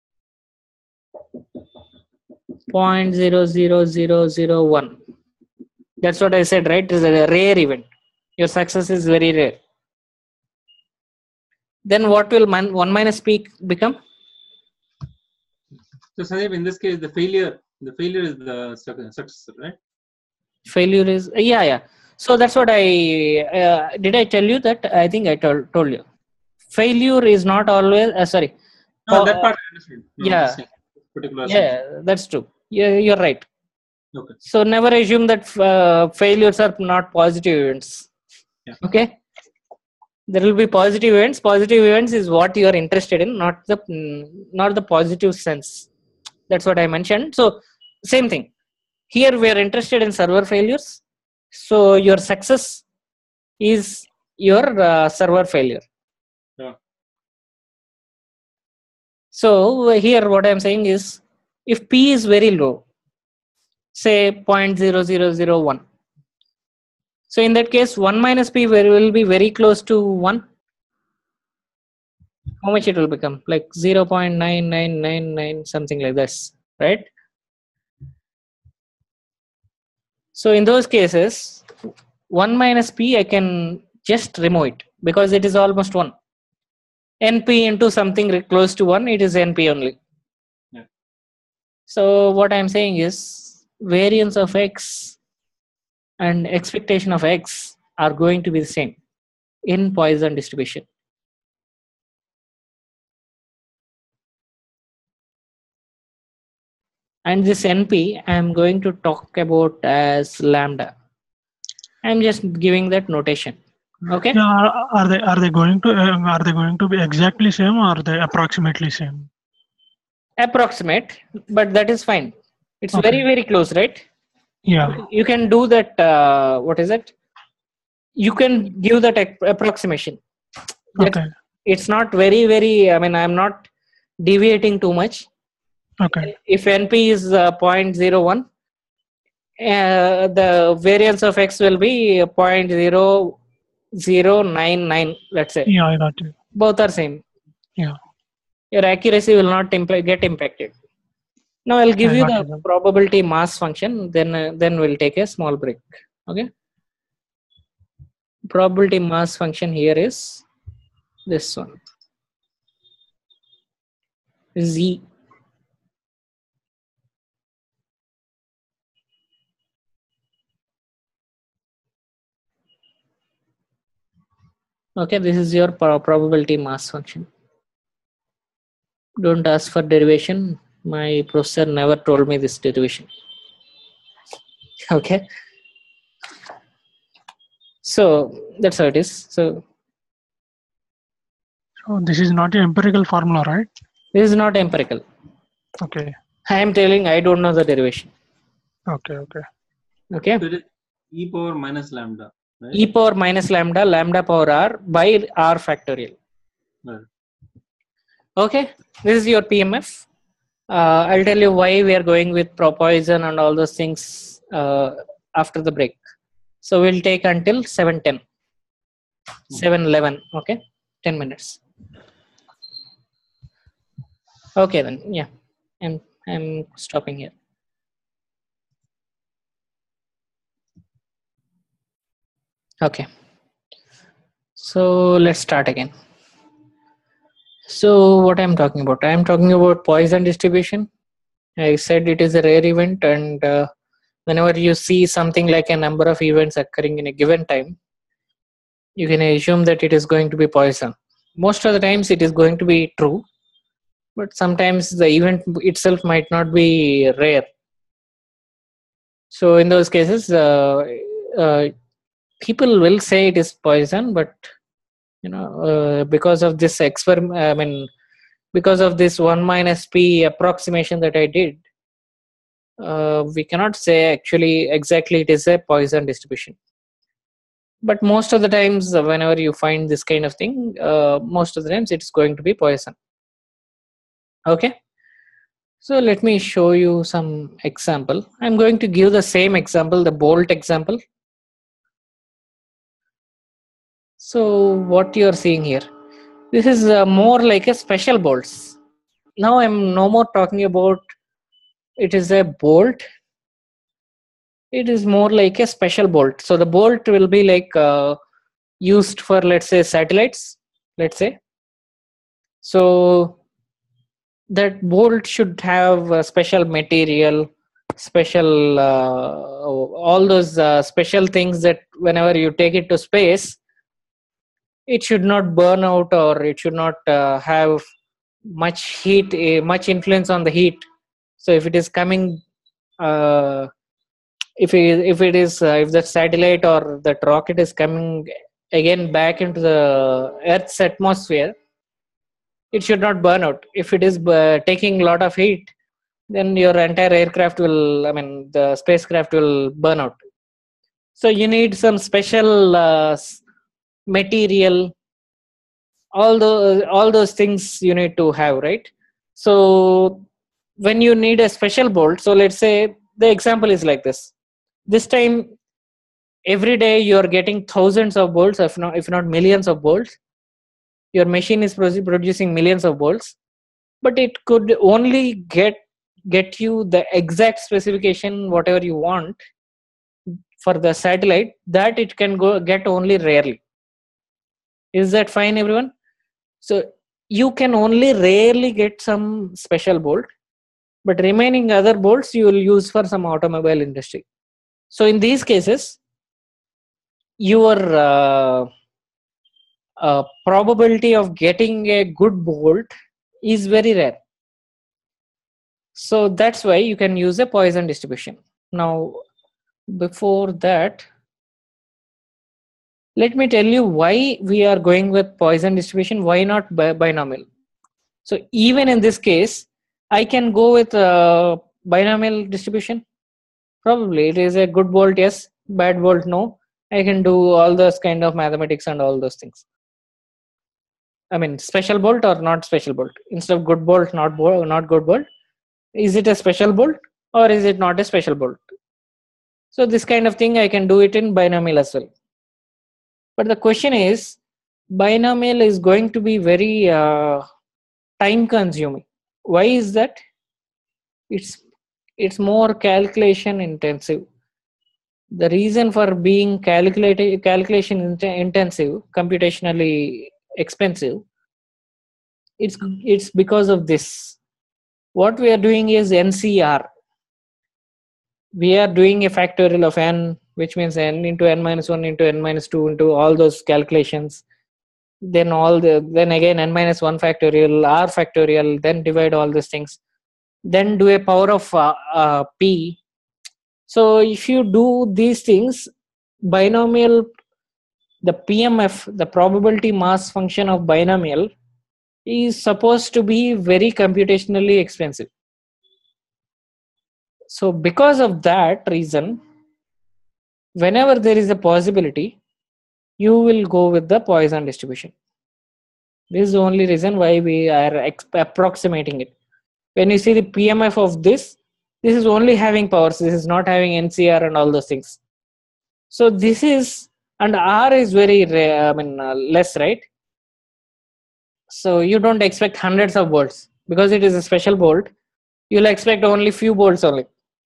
0.00001, that's what I said, right? It is a rare event. Your success is very rare. Then what will 1 minus P become? So Sandeep, in this case, the failure is the success, right? Failure is yeah. So that's what I did. I tell you that? I think I told you. Failure is not always sorry. No, that part I understood. No, yeah, that's true. Yeah, you're right. Okay. So never assume that failures are not positive events. Yeah. Okay. There will be positive events. Positive events is what you are interested in, not the positive sense. That's what I mentioned. So same thing. Here we are interested in server failures. So your success is your server failure. Yeah. So here what I am saying is, if P is very low, say 0.0001. So in that case, 1 minus P will be very close to 1. How much it will become? Like 0.9999, something like this, right? So in those cases, 1 minus P, I can just remove it because it is almost 1. NP into something close to 1, it is NP only. Yeah. So what I'm saying is, variance of X and expectation of X are going to be the same in Poisson distribution. And this NP I am going to talk about as lambda. I'm just giving that notation. Okay. Yeah, are they going to be exactly same, or are they approximately same? Approximate, but that is fine. It's Okay. very, very close, right? Yeah. You can do that. What is it? You can give that approximation. Okay. It's not very, very. I mean, I'm not deviating too much. Okay. If NP is 0.01, the variance of X will be 0.0099. Let's say. Yeah, I got you. Both are same. Yeah. Your accuracy will not get impacted. Now I'll give you the probability mass function. Then we'll take a small break. Okay. Probability mass function here is this one. Z. Okay, this is your probability mass function. Don't ask for derivation. My professor never told me this derivation. Okay. So that's how it is. So this is not an empirical formula, right? This is not empirical. Okay. I am telling I don't know the derivation. Okay. So it is e power minus lambda, right? E power minus lambda, lambda power r by r factorial. Right. Okay, this is your PMF. I'll tell you why we are going with Poisson and all those things after the break. So we'll take until 7:10, 7:11. Okay, 10 minutes. Okay then, yeah, I'm stopping here. Okay, so let's start again. So what I'm talking about? I'm talking about Poisson distribution. I said it is a rare event, and whenever you see something like a number of events occurring in a given time, you can assume that it is going to be Poisson. Most of the times it is going to be true, but sometimes the event itself might not be rare. So in those cases, people will say it is Poisson, but because of this experiment, because of this 1 minus p approximation that I did, we cannot say actually exactly it is a Poisson distribution. But most of the times, whenever you find this kind of thing, most of the times it's going to be Poisson. Okay. So let me show you some example. I'm going to give the same example, the bolt example. So what you are seeing here, this is more like a special bolts. Now I'm no more talking about it is a bolt. It is more like a special bolt. So the bolt will be like used for, let's say, satellites, let's say. So that bolt should have a special material, special all those special things that whenever you take it to space, it should not burn out, or it should not have much heat, much influence on the heat. So if it is coming, if the satellite or that rocket is coming again back into the Earth's atmosphere, it should not burn out. If it is taking a lot of heat, then your entire aircraft will, the spacecraft will burn out. So you need some special material. All those things you need to have, right? So when you need a special bolt, so let's say the example is like this. This time, every day you are getting thousands of bolts, if not millions of bolts. Your machine is producing millions of bolts, but it could only get you the exact specification, whatever you want for the satellite, that it can get only rarely. Is that fine, everyone? So you can only rarely get some special bolt, but remaining other bolts you will use for some automobile industry. So in these cases, your probability of getting a good bolt is very rare. So that's why you can use a Poisson distribution. Now, before that, let me tell you why we are going with Poisson distribution. Why not binomial? So even in this case, I can go with binomial distribution. Probably it is a good bolt, yes. Bad bolt, no. I can do all those kind of mathematics and all those things. Special bolt or not special bolt. Instead of good bolt, not good bolt. Is it a special bolt or is it not a special bolt? So this kind of thing I can do it in binomial as well. But the question is, binomial is going to be very time consuming. Why is that? It's more calculation intensive. The reason for being calculation intensive, computationally expensive, it's because of this. What we are doing is NCR. We are doing a factorial of n, which means n into n minus 1 into n minus 2 into all those calculations. Then again n minus 1 factorial, r factorial, then divide all these things. Then do a power of p. So if you do these things, binomial, the PMF, the probability mass function of binomial, is supposed to be very computationally expensive. So because of that reason, whenever there is a possibility, you will go with the Poisson distribution. This is the only reason why we are approximating it. When you see the PMF of this is only having powers. This is not having NCR and all those things. So this is, and R is very rare, less, right? So you don't expect hundreds of bolts because it is a special bolt. You'll expect only few bolts only.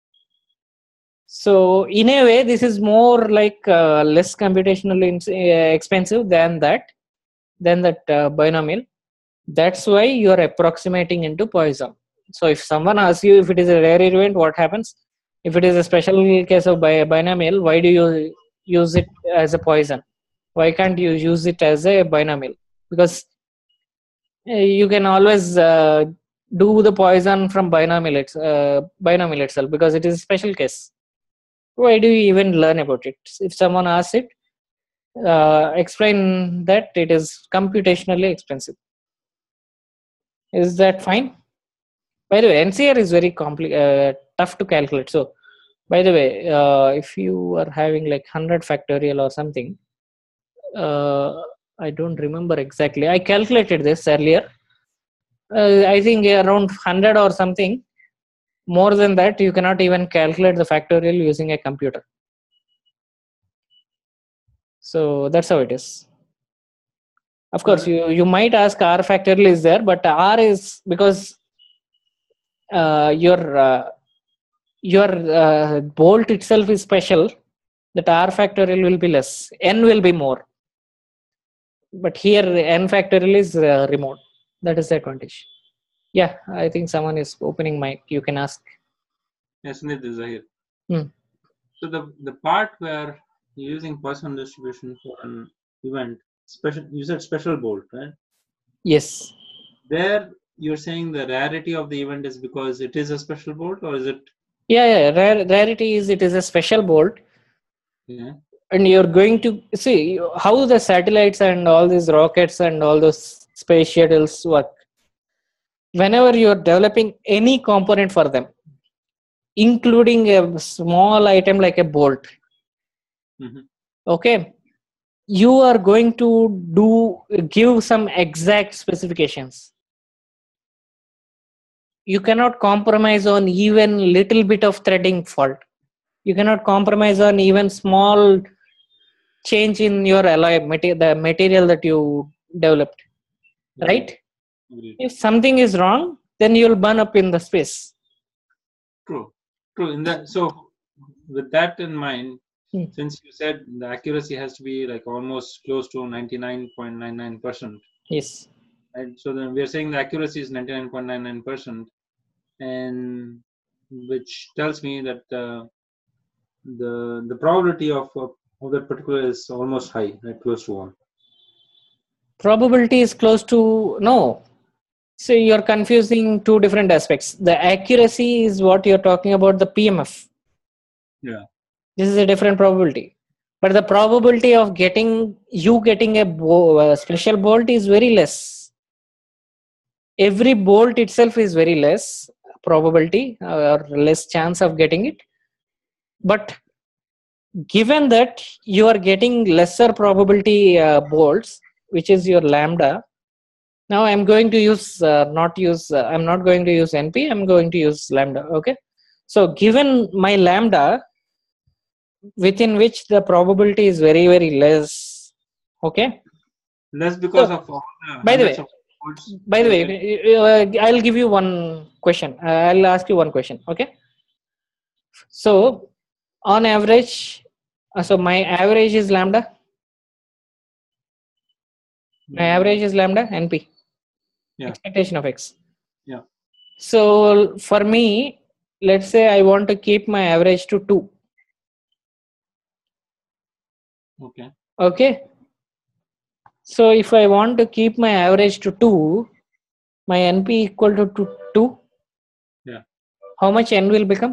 So in a way, this is more like less computationally expensive than that binomial. That's why you are approximating into Poisson. So if someone asks you if it is a rare event, what happens? If it is a special case of binomial, why do you use it as a Poisson? Why can't you use it as a binomial? Because you can always do the Poisson from binomial itself, because it is a special case. Why do you even learn about it? If someone asks it, explain that it is computationally expensive. Is that fine? By the way, NCR is very tough to calculate. So, by the way, if you are having like 100 factorial or something, I don't remember exactly. I calculated this earlier. I think around 100 or something. More than that, you cannot even calculate the factorial using a computer. So that's how it is. Of course, you might ask R factorial is there, but R is because your bolt itself is special, that R factorial will be less, N will be more. But here N factorial is remote. That is the advantage. Yeah, I think someone is opening mic. You can ask. Yes, Sunit is here. So the part where you're using Poisson distribution for an event, you said special bolt, right? Yes. There you're saying the rarity of the event is because it is a special bolt, or is it? Yeah. Rarity is it is a special bolt. Yeah. And you're going to see how the satellites and all these rockets and all those space shuttles work. Whenever you're developing any component for them, including a small item like a bolt, okay, you are going to give some exact specifications. You cannot compromise on even little bit of threading fault. You cannot compromise on even small change in your alloy the material that you developed, right? If something is wrong, then you'll burn up in the space. True. In that, so with that in mind, since you said the accuracy has to be like almost close to 99.99%. Yes. And so then we are saying the accuracy is 99.99%, and which tells me that the probability of that particular is almost high, like close to 1. Probability is close to no. So you're confusing two different aspects. The accuracy is what you're talking about, the PMF. Yeah. This is a different probability. But the probability of getting a special bolt is very less. Every bolt itself is very less probability or less chance of getting it. But given that you are getting lesser probability bolts, which is your lambda, now I'm going to use I'm not going to use NP, I'm going to use lambda. Okay. So given my lambda, within which the probability is very, very less. Okay. Less because of all the by the way, I'll give you one question. I'll ask you one question. Okay. So on average, so my average is lambda. My average is lambda NP. Yeah. Expectation of X. Yeah. So for me, let's say I want to keep my average to 2. Okay. Okay. So if I want to keep my average to 2, my NP equal to 2. Yeah. How much N will become?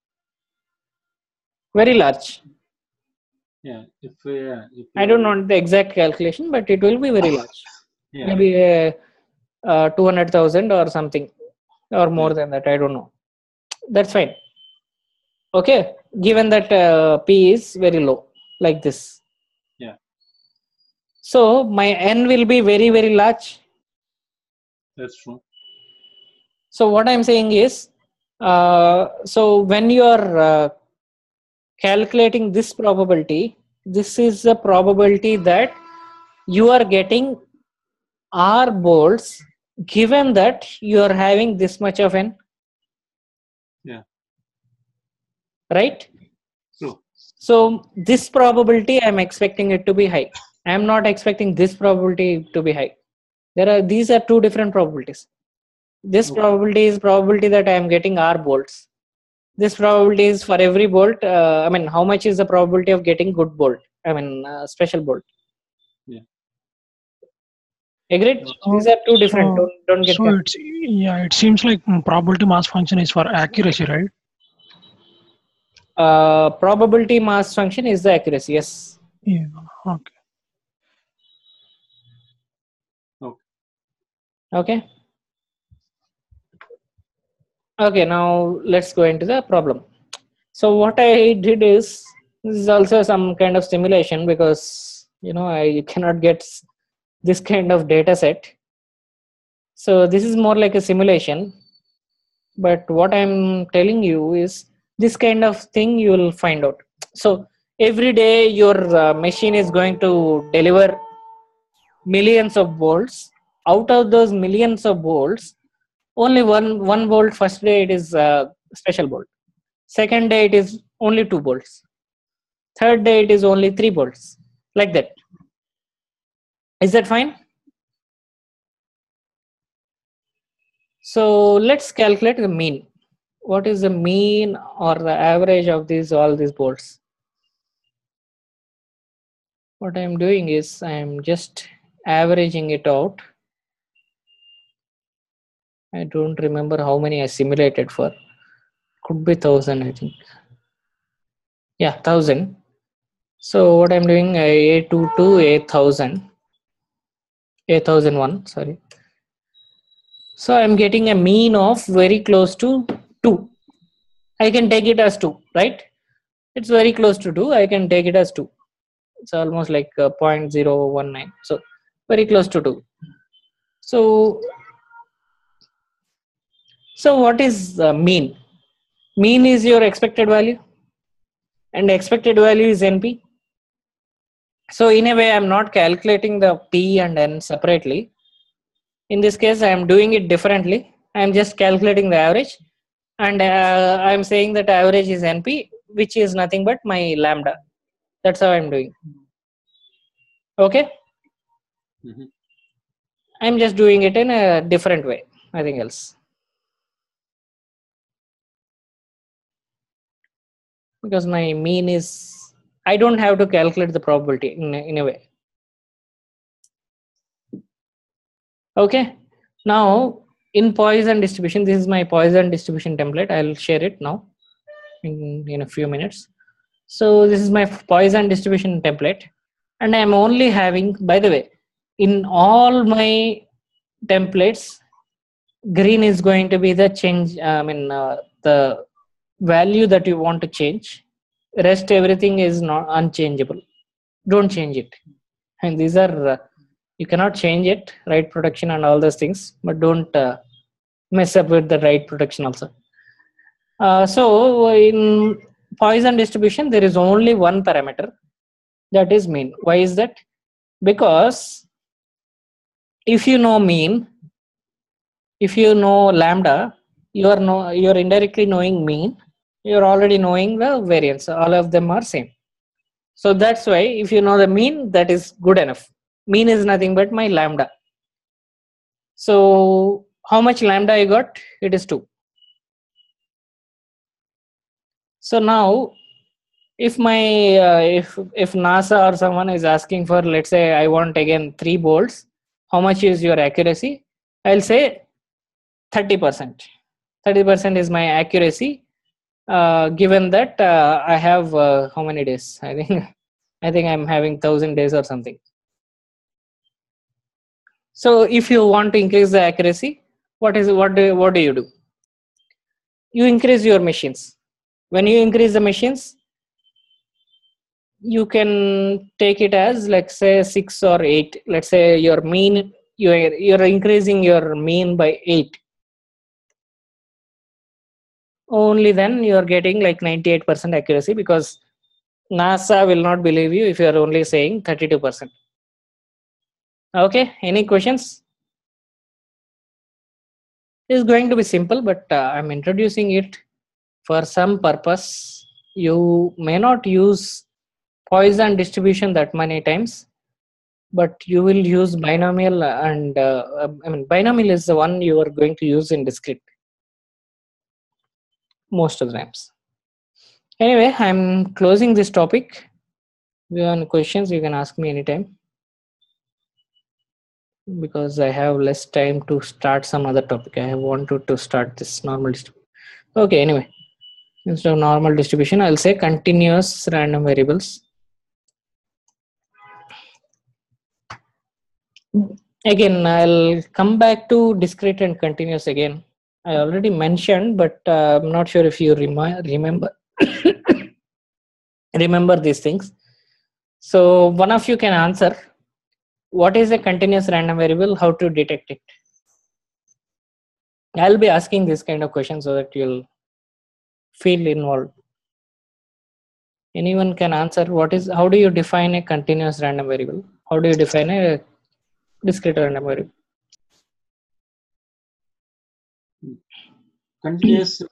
Very large. Yeah. If I don't know the exact calculation, but it will be very large. Yeah. Maybe 200,000 or something, or more than that. I don't know. That's fine. Okay. Given that P is very low, like this. Yeah. So my N will be very, very large. That's true. So what I'm saying is, so when you are calculating this probability, this is the probability that you are getting R bolts given that you are having this much of N. Yeah. Right? True. So this probability I'm expecting it to be high. I'm not expecting this probability to be high. These are two different probabilities. This probability is probability that I am getting R bolts. This probability is for every bolt. I mean, how much is the probability of getting good bolt? I mean, special bolt. Yeah. Agreed? These are two different. Don't get so it seems like probability mass function is for accuracy, right? Probability mass function is the accuracy. Yes. Yeah. Okay. Okay. Okay. Now let's go into the problem. So what I did is, this is also some kind of simulation, because I cannot get this kind of data set. So this is more like a simulation. But what I'm telling you is, this kind of thing you will find out. So every day your machine is going to deliver millions of bolts. Out of those millions of bolts, only one bolt first day it is special bolt. Second day it is only 2 bolts. Third day it is only 3 bolts. Like that. Is that fine? So let's calculate the mean. What is the mean or the average of all these bolts? What I'm doing is I'm just averaging it out. I don't remember how many I simulated for. Could be 1000, I think. Yeah, 1000. So what I'm doing, A22, A1000, A1001, sorry. So I'm getting a mean of very close to 2. I can take it as 2, right? It's very close to 2. I can take it as 2. It's almost like 0.019. So very close to 2. So what is the mean? Mean is your expected value, and expected value is NP. So in a way, I'm not calculating the P and N separately. In this case, I'm doing it differently. I'm just calculating the average, and I'm saying that average is NP, which is nothing but my lambda. That's how I'm doing. Okay. Mm-hmm. I'm just doing it in a different way. Nothing else. Because my mean is, I don't have to calculate the probability in a way. Okay. Now in Poisson distribution, this is my Poisson distribution template. I'll share it now in a few minutes. So this is my Poisson distribution template, and I'm only having, by the way, in all my templates, green is going to be the change. The value that you want to change. Rest everything is not unchangeable. Don't change it. And these are you cannot change it, right protection and all those things, but don't mess up with the right protection also. So in Poisson distribution, there is only one parameter, that is mean. Why is that? Because if you know mean, if you know lambda, you're indirectly knowing mean, you're already knowing the variance. All of them are same. So that's why if you know the mean, that is good enough. Mean is nothing but my lambda. So how much lambda I got? It is 2. So now if my if NASA or someone is asking for, let's say I want again 3 bolts, how much is your accuracy? I'll say 30%. 30% is my accuracy, given that I have how many days? I think I'm having 1000 days or something. So if you want to increase the accuracy, what do you do? You increase your machines. When you increase the machines, you can take it as, let's say 6 or 8. Let's say your mean, you're increasing your mean by 8. Only then you're getting like 98% accuracy, because NASA will not believe you if you're only saying 32%. Okay, any questions? It's going to be simple, but I'm introducing it for some purpose. You may not use Poisson distribution that many times, but you will use binomial, and binomial is the one you are going to use in discrete. most of the times. Anyway, I'm closing this topic. If you have any questions, you can ask me anytime, because I have less time to start some other topic. I have wanted to start this normal distribution. Okay, anyway, instead of normal distribution, I'll say continuous random variables. Again, I'll come back to discrete and continuous again. I already mentioned, but I'm not sure if you remember remember these things. So one of you can answer, what is a continuous random variable? How to detect it? I'll be asking this kind of questions so that you'll feel involved. Anyone can answer how do you define a continuous random variable? How do you define a discrete random variable? Continuous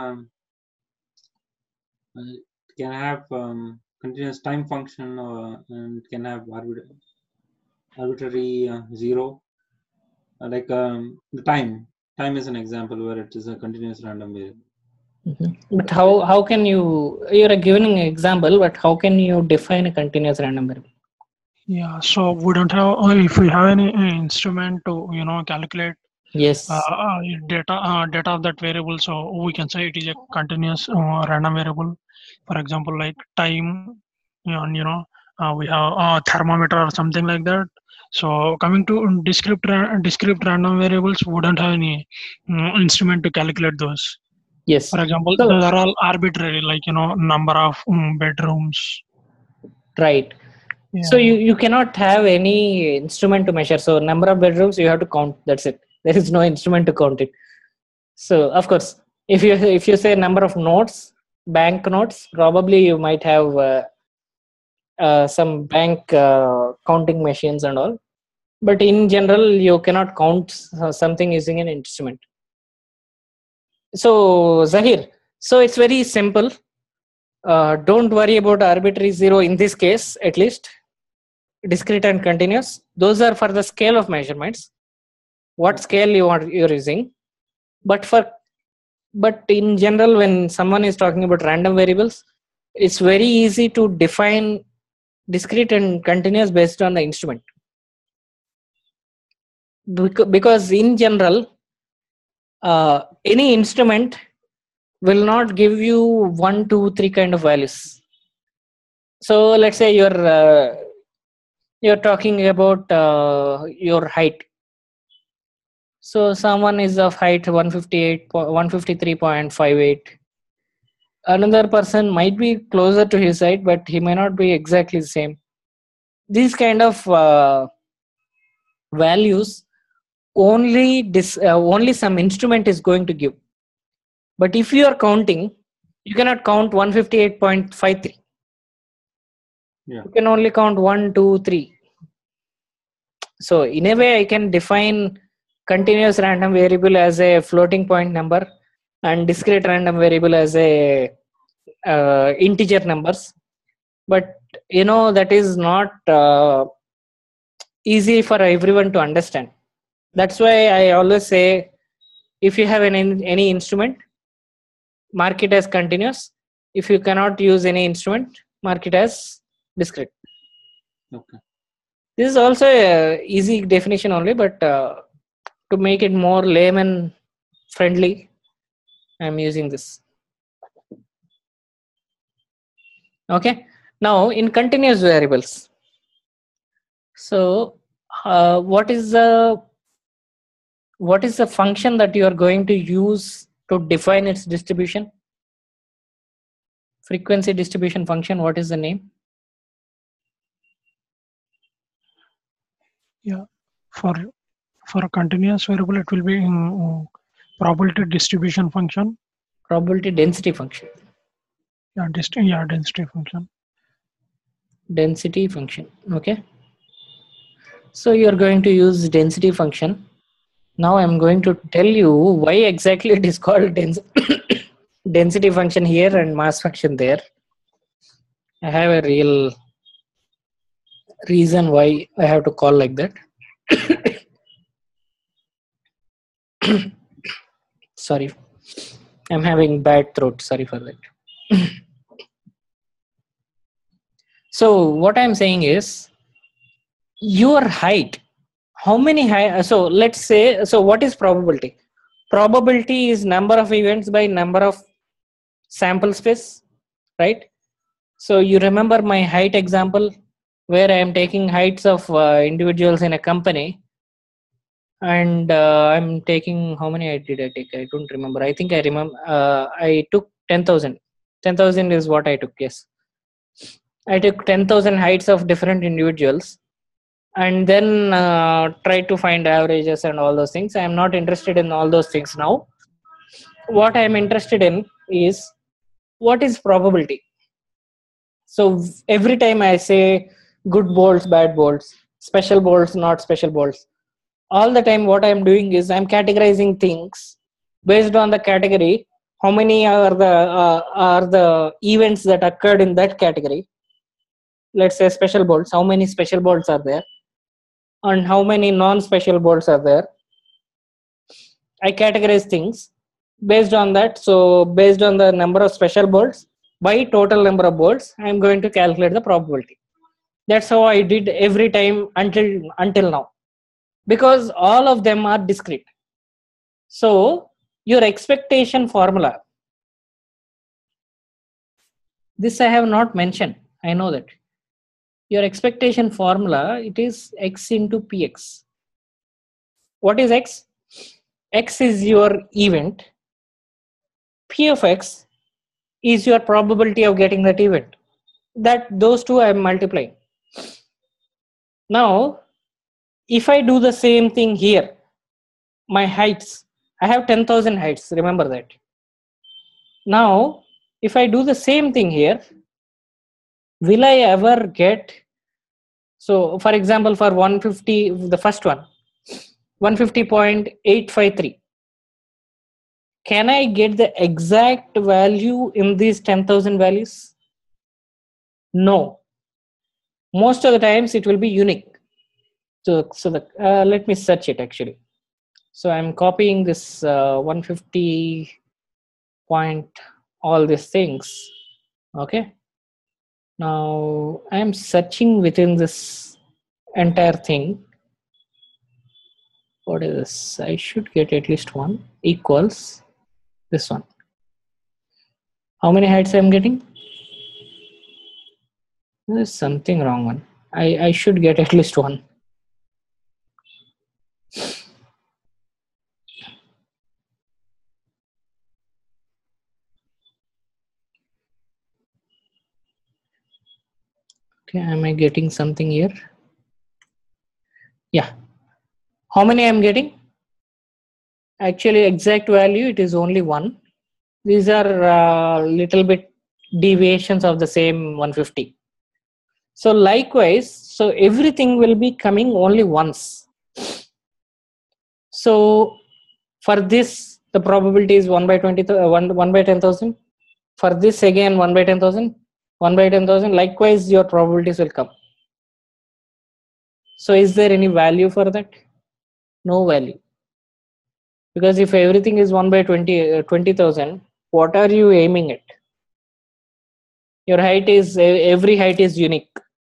can have continuous time function, and can have arbitrary zero. Like the time is an example where it is a continuous random variable. But how can you're giving an example, but how can you define a continuous random variable? Yeah, so we don't have, if we have any instrument to calculate yes data of that variable, so we can say it is a continuous random variable. For example, like time, and we have a thermometer or something like that. So coming to discrete random variables, we don't have any instrument to calculate those. Yes. For example, So, those are all arbitrary, like number of bedrooms. Right. Yeah. So you cannot have any instrument to measure. So number of bedrooms you have to count. That's it. There is no instrument to count it. So of course, if you say number of notes, bank notes, probably you might have some bank counting machines and all. But in general, you cannot count something using an instrument. So Zahir, so it's very simple. Don't worry about arbitrary zero in this case, at least. Discrete and continuous, those are for the scale of measurements, what scale you're using. But in general, when someone is talking about random variables, it's very easy to define discrete and continuous based on the instrument, because in general any instrument will not give you 1, 2, 3 kind of values. So let's say you're talking about your height. So someone is of height 153.58. Another person might be closer to his height, but he may not be exactly the same. These kind of values only some instrument is going to give. But if you are counting, you cannot count 158.53. Yeah. You can only count 1, 2, 3. So in a way, I can define continuous random variable as a floating point number and discrete random variable as a integer numbers. But that is not easy for everyone to understand. That's why I always say, if you have any instrument, mark it as continuous. If you cannot use any instrument, mark it as discrete. Okay. This is also a easy definition only, but to make it more layman friendly, I'm using this. Okay. Now in continuous variables, so what is the function that you are going to use to define its distribution? Frequency distribution function, what is the name? Yeah, for a continuous variable, it will be probability distribution function. Probability density function. Yeah, density function. Density function. Okay. So you are going to use density function. Now I'm going to tell you why exactly it is called density function here and mass function there. I have a real reason why I have to call like that. Sorry. I'm having bad throat. Sorry for that. So what I'm saying is your height. How many height? So let's say. So what is probability? Probability is number of events by number of sample space, right? So you remember my height example where I am taking heights of individuals in a company, and I'm taking, how many did I take? I don't remember. I think I remember. I took 10,000. 10,000 is what I took. Yes, I took 10,000 heights of different individuals, and then try to find averages and all those things. I am not interested in all those things now. What I am interested in is what is probability. So every time I say good bolts, bad bolts, special bolts, not special bolts, all the time what I'm doing is I'm categorizing things based on the category. How many are the events that occurred in that category? Let's say special bolts. How many special bolts are there? And how many non-special bolts are there? I categorize things based on that. So based on the number of special bolts by total number of bolts, I'm going to calculate the probability. That's how I did every time until now, because all of them are discrete. So your expectation formula, this I have not mentioned. I know that your expectation formula, it is x into px. What is x? X is your event. P of x is your probability of getting that event. That those two I am multiplying. Now, if I do the same thing here, my heights, I have 10,000 heights, remember that. Now, if I do the same thing here, will I ever get, so for example, for 150, the first one, 150.853, can I get the exact value in these 10,000 values? No. Most of the times it will be unique. So let me search it actually. So I'm copying this 150 point, all these things. Okay. Now I'm searching within this entire thing. What is this? I should get at least one equals this one. How many heights I'm getting? There's something wrong one. I should get at least one. Okay, am I getting something here? Yeah. How many I'm getting? Actually, exact value, it is only one. These are little bit deviations of the same 150. So likewise, so everything will be coming only once. So for this, the probability is 1 by 20, 1 by 10,000. For this again, 1 by 10,000, 1 by 10,000. Likewise, your probabilities will come. So is there any value for that? No value. Because if everything is 1 by 20,000, what are you aiming at? Your height is, every height is unique.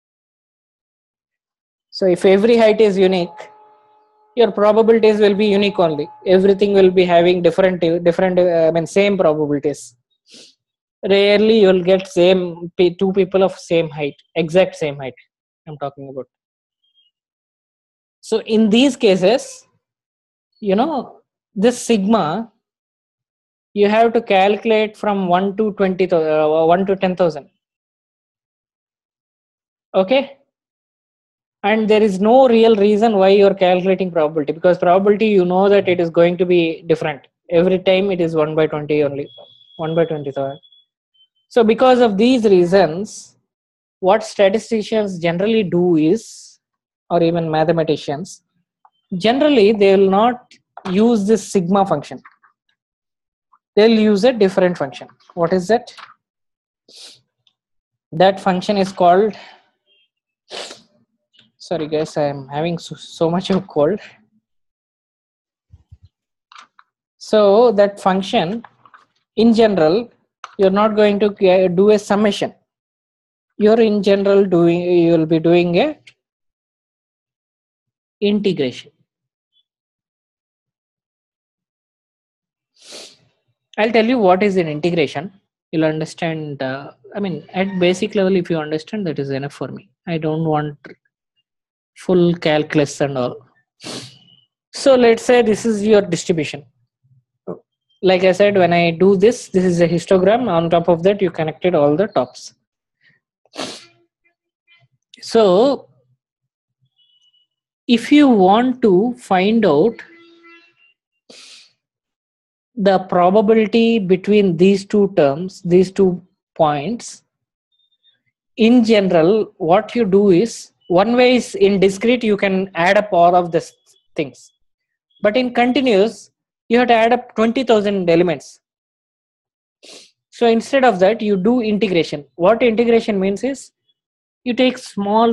So if every height is unique, your probabilities will be unique only. Everything will be having different same probabilities. Rarely you will get same two people of same height, exact same height I'm talking about. So in these cases, this sigma, you have to calculate from 1 to 20, 1 to 10,000. Okay. And there is no real reason why you're calculating probability, because probability, you know that it is going to be different. Every time it is 1 by 20 only, 1 by 20,000. So because of these reasons, what statisticians generally do is, or even mathematicians, generally they will not use this sigma function. They'll use a different function. What is that? That function is called, sorry guys, I am having so much of cold. So that function in general, you're not going to do a summation. You're in general you will be doing a integration. I'll tell you what is an integration. You'll understand. I mean, at basic level, if you understand, that is enough for me. I don't want full calculus and all. So let's say this is your distribution. Like I said, when I do this, this is a histogram. On top of that, you connected all the tops. So if you want to find out the probability between these two terms, these 2 points, in general, what you do is, one way is in discrete, you can add up all of these things. But in continuous, you have to add up 20,000 elements. So instead of that, you do integration. What integration means is, you take small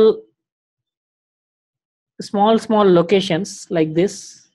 locations like this,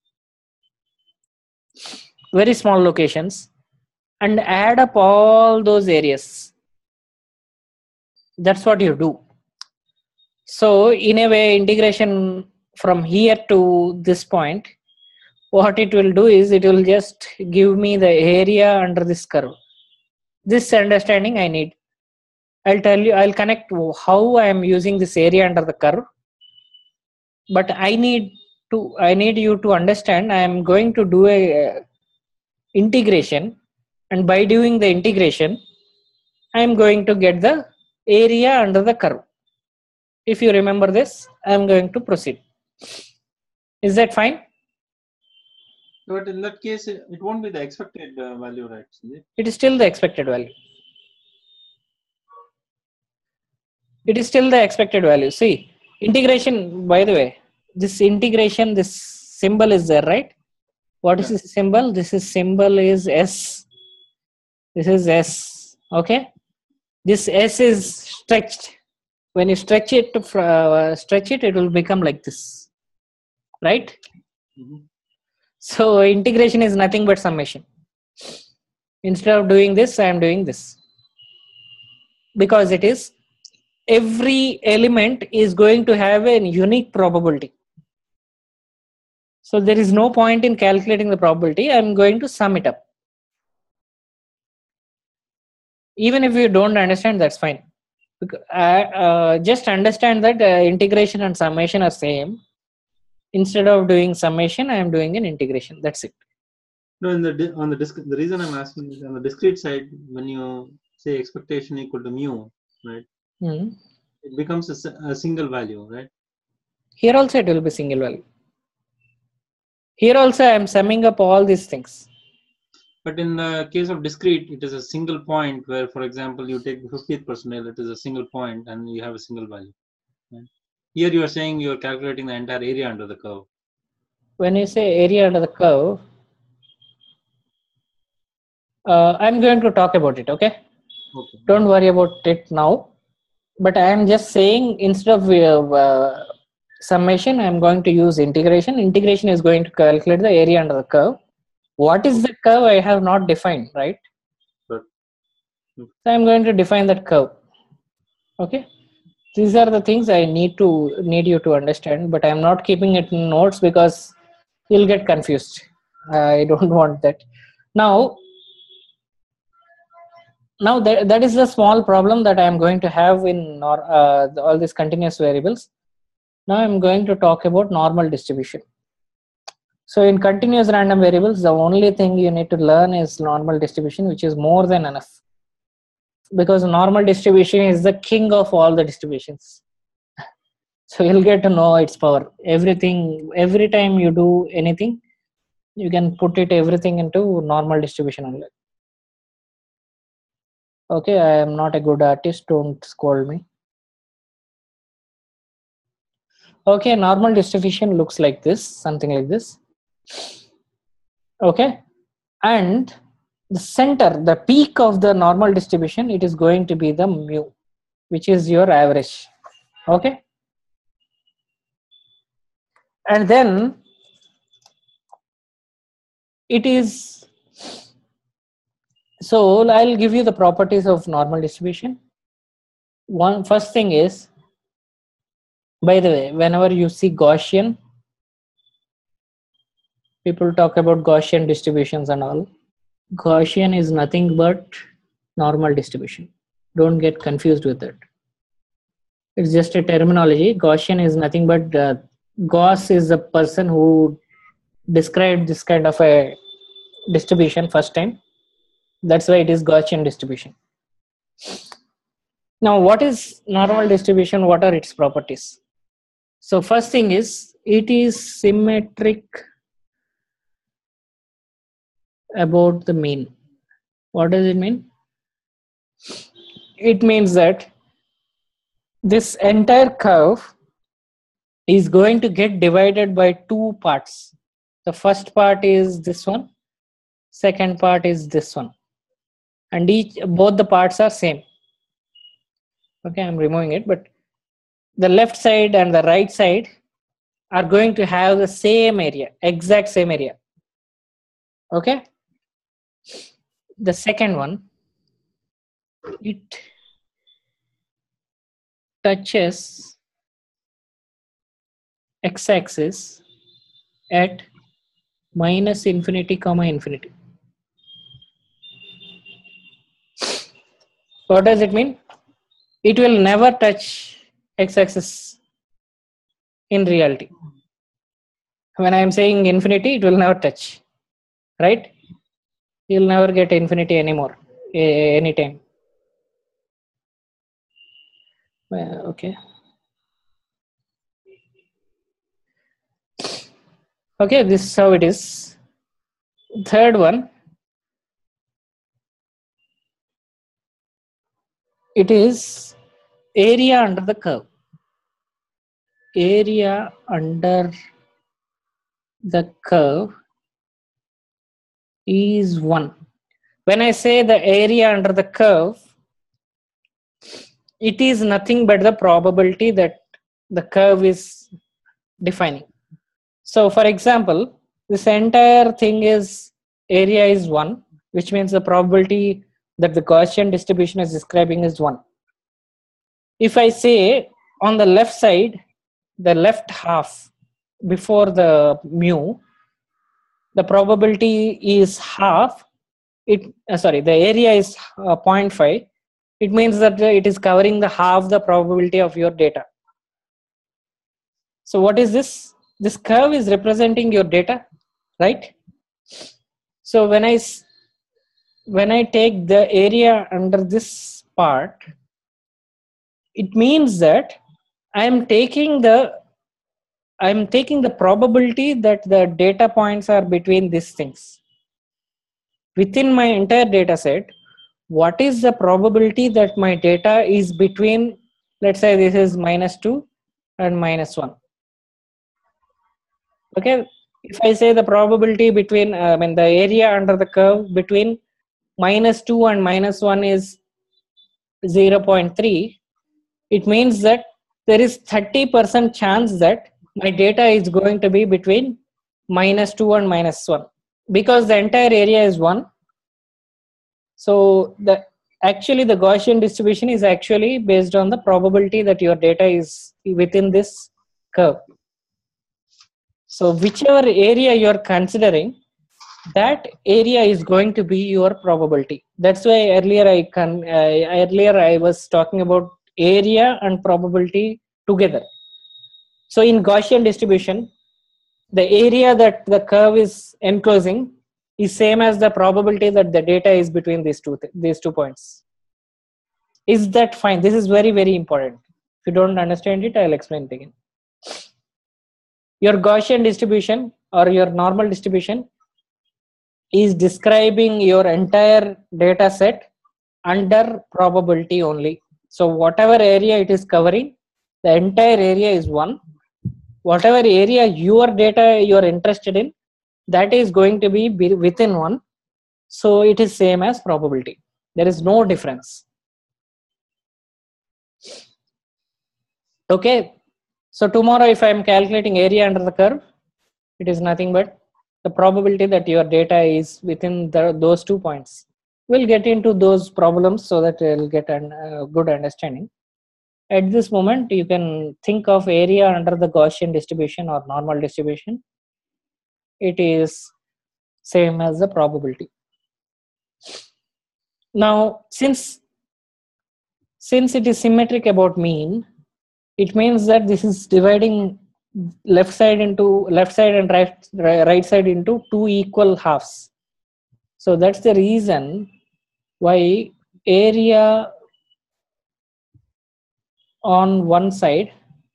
very small locations, and add up all those areas. That's what you do. So in a way, integration from here to this point, what it will do is, it will just give me the area under this curve. This understanding I need. I'll tell you, I'll connect how I am using this area under the curve. But I need you to understand, I am going to do a integration, and by doing the integration, I am going to get the area under the curve. If you remember this, I am going to proceed. Is that fine? But in that case, it won't be the expected value, right? It is still the expected value. It is still the expected value. See, integration, by the way, this integration, this symbol is there, right? What is this symbol? This is symbol is S. This is S. Okay. This S is stretched. When you stretch it, it will become like this, right? So integration is nothing but summation. Instead of doing this, I am doing this, because it is, every element is going to have a unique probability. So there is no point in calculating the probability. I am going to sum it up. Even if you don't understand, that's fine. Just understand that integration and summation are same. Instead of doing summation, I am doing an integration. That's it. No, the reason I'm asking is, on the discrete side, when you say expectation equal to mu, right? It becomes a single value, right? Here also it will be single value. Here also I am summing up all these things. But in the case of discrete, it is a single point where, for example, you take the 50th percentile, it is a single point and you have a single value. Right? Here you are saying you are calculating the entire area under the curve. When you say area under the curve, I'm going to talk about it, okay? Don't worry about it now. But I am just saying, instead of summation, I am going to use integration. Integration is going to calculate the area under the curve. What is the curve? I have not defined, right? So I am going to define that curve. Okay. These are the things I need you to understand, but I am not keeping it in notes because you'll get confused. I don't want that. Now that is the small problem that I am going to have in all these continuous variables. Now I'm going to talk about normal distribution. So in continuous random variables, the only thing you need to learn is normal distribution, which is more than enough. Because normal distribution is the king of all the distributions. So you'll get to know its power. Everything, every time you do anything, you can put everything into normal distribution only. Okay, I am not a good artist, don't scold me. Okay, normal distribution looks like this, something like this. Okay, and the center, the peak of the normal distribution, it is going to be the mu, which is your average. Okay, and then it is So I'll give you the properties of normal distribution. First thing is, by the way, whenever you see Gaussian, people talk about Gaussian distributions and all. Gaussian is nothing but normal distribution. Don't get confused with it. It's just a terminology. Gaussian is nothing but Gauss is the person who described this kind of a distribution first time. That's why it is Gaussian distribution. Now, what is normal distribution? What are its properties? So first thing is, it is symmetric about the mean. What does it mean? It means that this entire curve is going to get divided by two parts. The first part is this one, second part is this one, and both the parts are same. Okay, I'm removing it, but the left side and the right side are going to have the same area, exact same area. Okay, the second one, it touches x-axis at minus infinity comma infinity. What does it mean? It will never touch x-axis in reality. When I am saying infinity, it will never touch, right? You'll never get infinity anymore, anytime. Okay. Okay, this is how it is. Third one, it is area under the curve. Area under the curve is 1. When I say the area under the curve, it is nothing but the probability that the curve is defining. So for example, this entire thing is area is 1, which means the probability that the Gaussian distribution is describing is 1. If I say on the left side, the left half before the mu, the probability is half. The area is 0.5. It means that it is covering the half the probability of your data. So what is this? This curve is representing your data, right? So when I take the area under this part, it means that I am taking the probability that the data points are between these things. Within my entire data set, what is the probability that my data is between, let's say this is -2 and -1. Okay, if I say the probability between, the area under the curve between -2 and -1 is 0.3, it means that there is 30% chance that my data is going to be between -2 and -1, because the entire area is 1. So the Gaussian distribution is actually based on the probability that your data is within this curve. So whichever area you're considering, that area is going to be your probability. That's why earlier I was talking about area and probability together. So in Gaussian distribution, the area that the curve is enclosing is same as the probability that the data is between these two points. Is that fine? This is very, very important. If you don't understand it, I'll explain it again. Your Gaussian distribution or your normal distribution is describing your entire data set under probability only. So whatever area it is covering, the entire area is 1. Whatever area your data you are interested in, that is going to be within 1. So it is same as probability. There is no difference. Okay. So tomorrow if I am calculating area under the curve, it is nothing but the probability that your data is within those 2 points. We'll get into those problems so that you'll get a good understanding. At this moment, you can think of area under the Gaussian distribution or normal distribution. It is same as the probability. Now, since it is symmetric about mean, it means that this is dividing left side and right side into two equal halves. So that's the reason why area on one side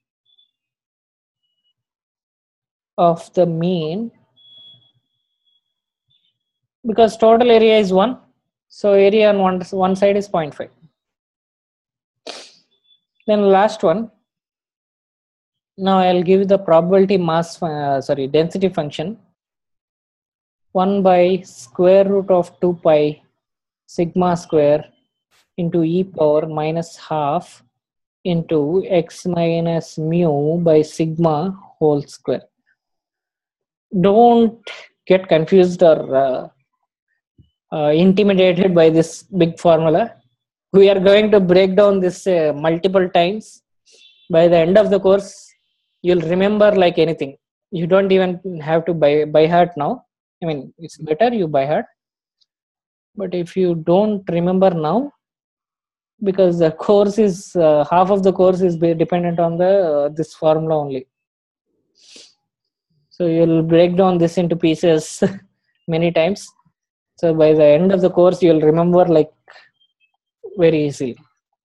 of the mean, because total area is 1, so area on one side is 0.5. Then last one, now I'll give the probability density function 1 by square root of 2 pi sigma square into e power minus half into x minus mu by sigma whole square. Don't get confused or intimidated by this big formula. We are going to break down this multiple times. By the end of the course, you'll remember like anything. You don't even have to by heart now. I mean, it's better you by heart. But if you don't remember now, because the course is half of the course is dependent on the this formula only. So you'll break down this into pieces many times. So by the end of the course, you'll remember like very easily.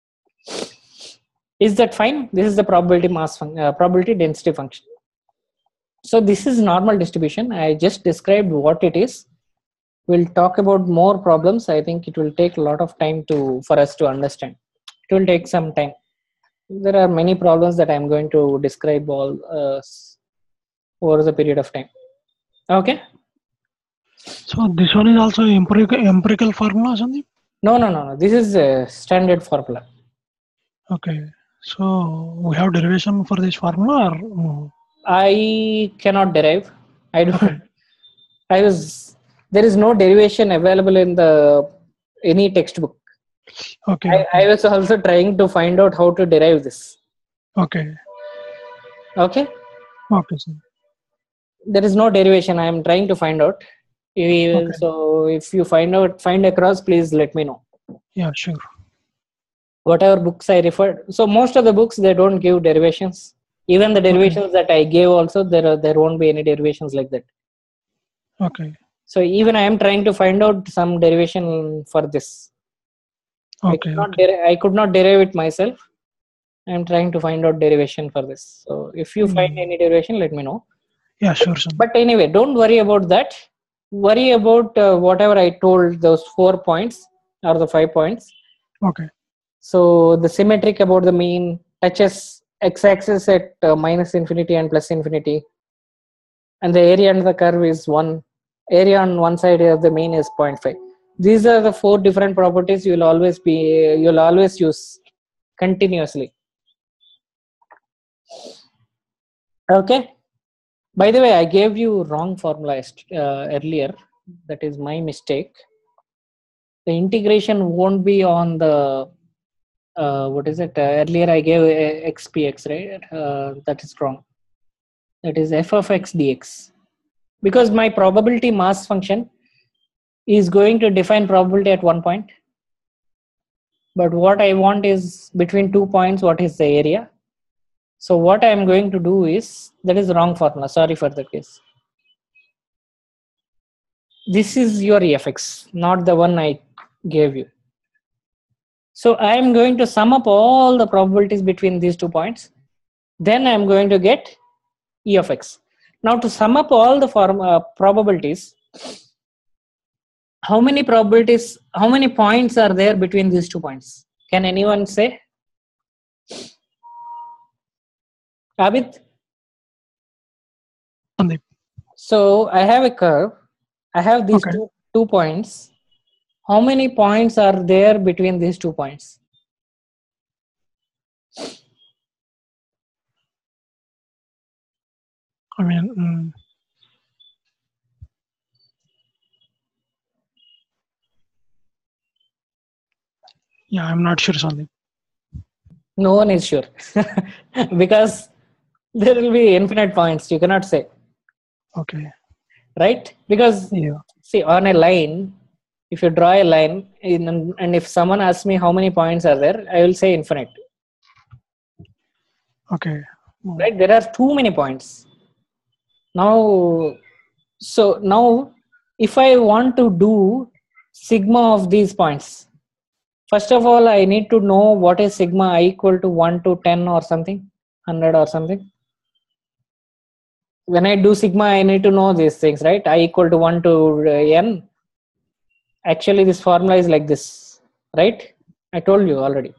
Is that fine? This is the probability density function. So this is normal distribution. I just described what it is. We'll talk about more problems. I think it will take a lot of time for us to understand. It will take some time. There are many problems that I'm going to describe all over the period of time. Okay. So this one is also empirical formula, Sandeep? No. This is a standard formula. Okay. So we have derivation for this formula, or I cannot derive. I don't. Okay. There is no derivation available in any textbook. Okay. I was also trying to find out how to derive this. Okay. Okay. Okay, sir. There is no derivation. I am trying to find out. Okay. So if you find across, please let me know. Yeah, sure. Whatever books I referred. So most of the books, they don't give derivations. Even the derivations that I gave also, there won't be any derivations like that. Okay. So even I am trying to find out some derivation for this. Okay. I could not derive it myself. I am trying to find out derivation for this. So if you find any derivation, let me know. Yeah, sure, sir. But anyway, don't worry about that. Worry about whatever I told, those 4 points or the 5 points. Okay. So the symmetric about the mean touches x-axis at minus infinity and plus infinity, and the area under the curve is 1. Area on one side of the mean is 0.5. These are the 4 different properties you'll always use continuously. Okay. By the way, I gave you wrong formula earlier. That is my mistake. The integration won't be on the what is it? Earlier I gave xpx, right? That is wrong. That is f of x dx. Because my probability mass function is going to define probability at one point. But what I want is between 2 points, what is the area? So what I am going to do is, that is the wrong formula. Sorry for that case. This is your fx, not the one I gave you. So I am going to sum up all the probabilities between these 2 points. Then I am going to get e of x. Now to sum up all the probabilities, how many points are there between these 2 points? Can anyone say? Abid? Sandeep. So I have a curve. I have these two points. How many points are there between these 2 points? I mean, Yeah, I'm not sure, Sandeep. No one is sure because there will be infinite points. You cannot say. Okay. Right? Because see, on a line, if you draw a line, and if someone asks me how many points are there, I will say infinite. Okay. Right? There are too many points. Now, if I want to do sigma of these points, first of all, I need to know what is sigma I equal to 1 to 10 or something, 100 or something. When I do sigma, I need to know these things, right? I equal to 1 to n. Actually, this formula is like this, right? I told you already.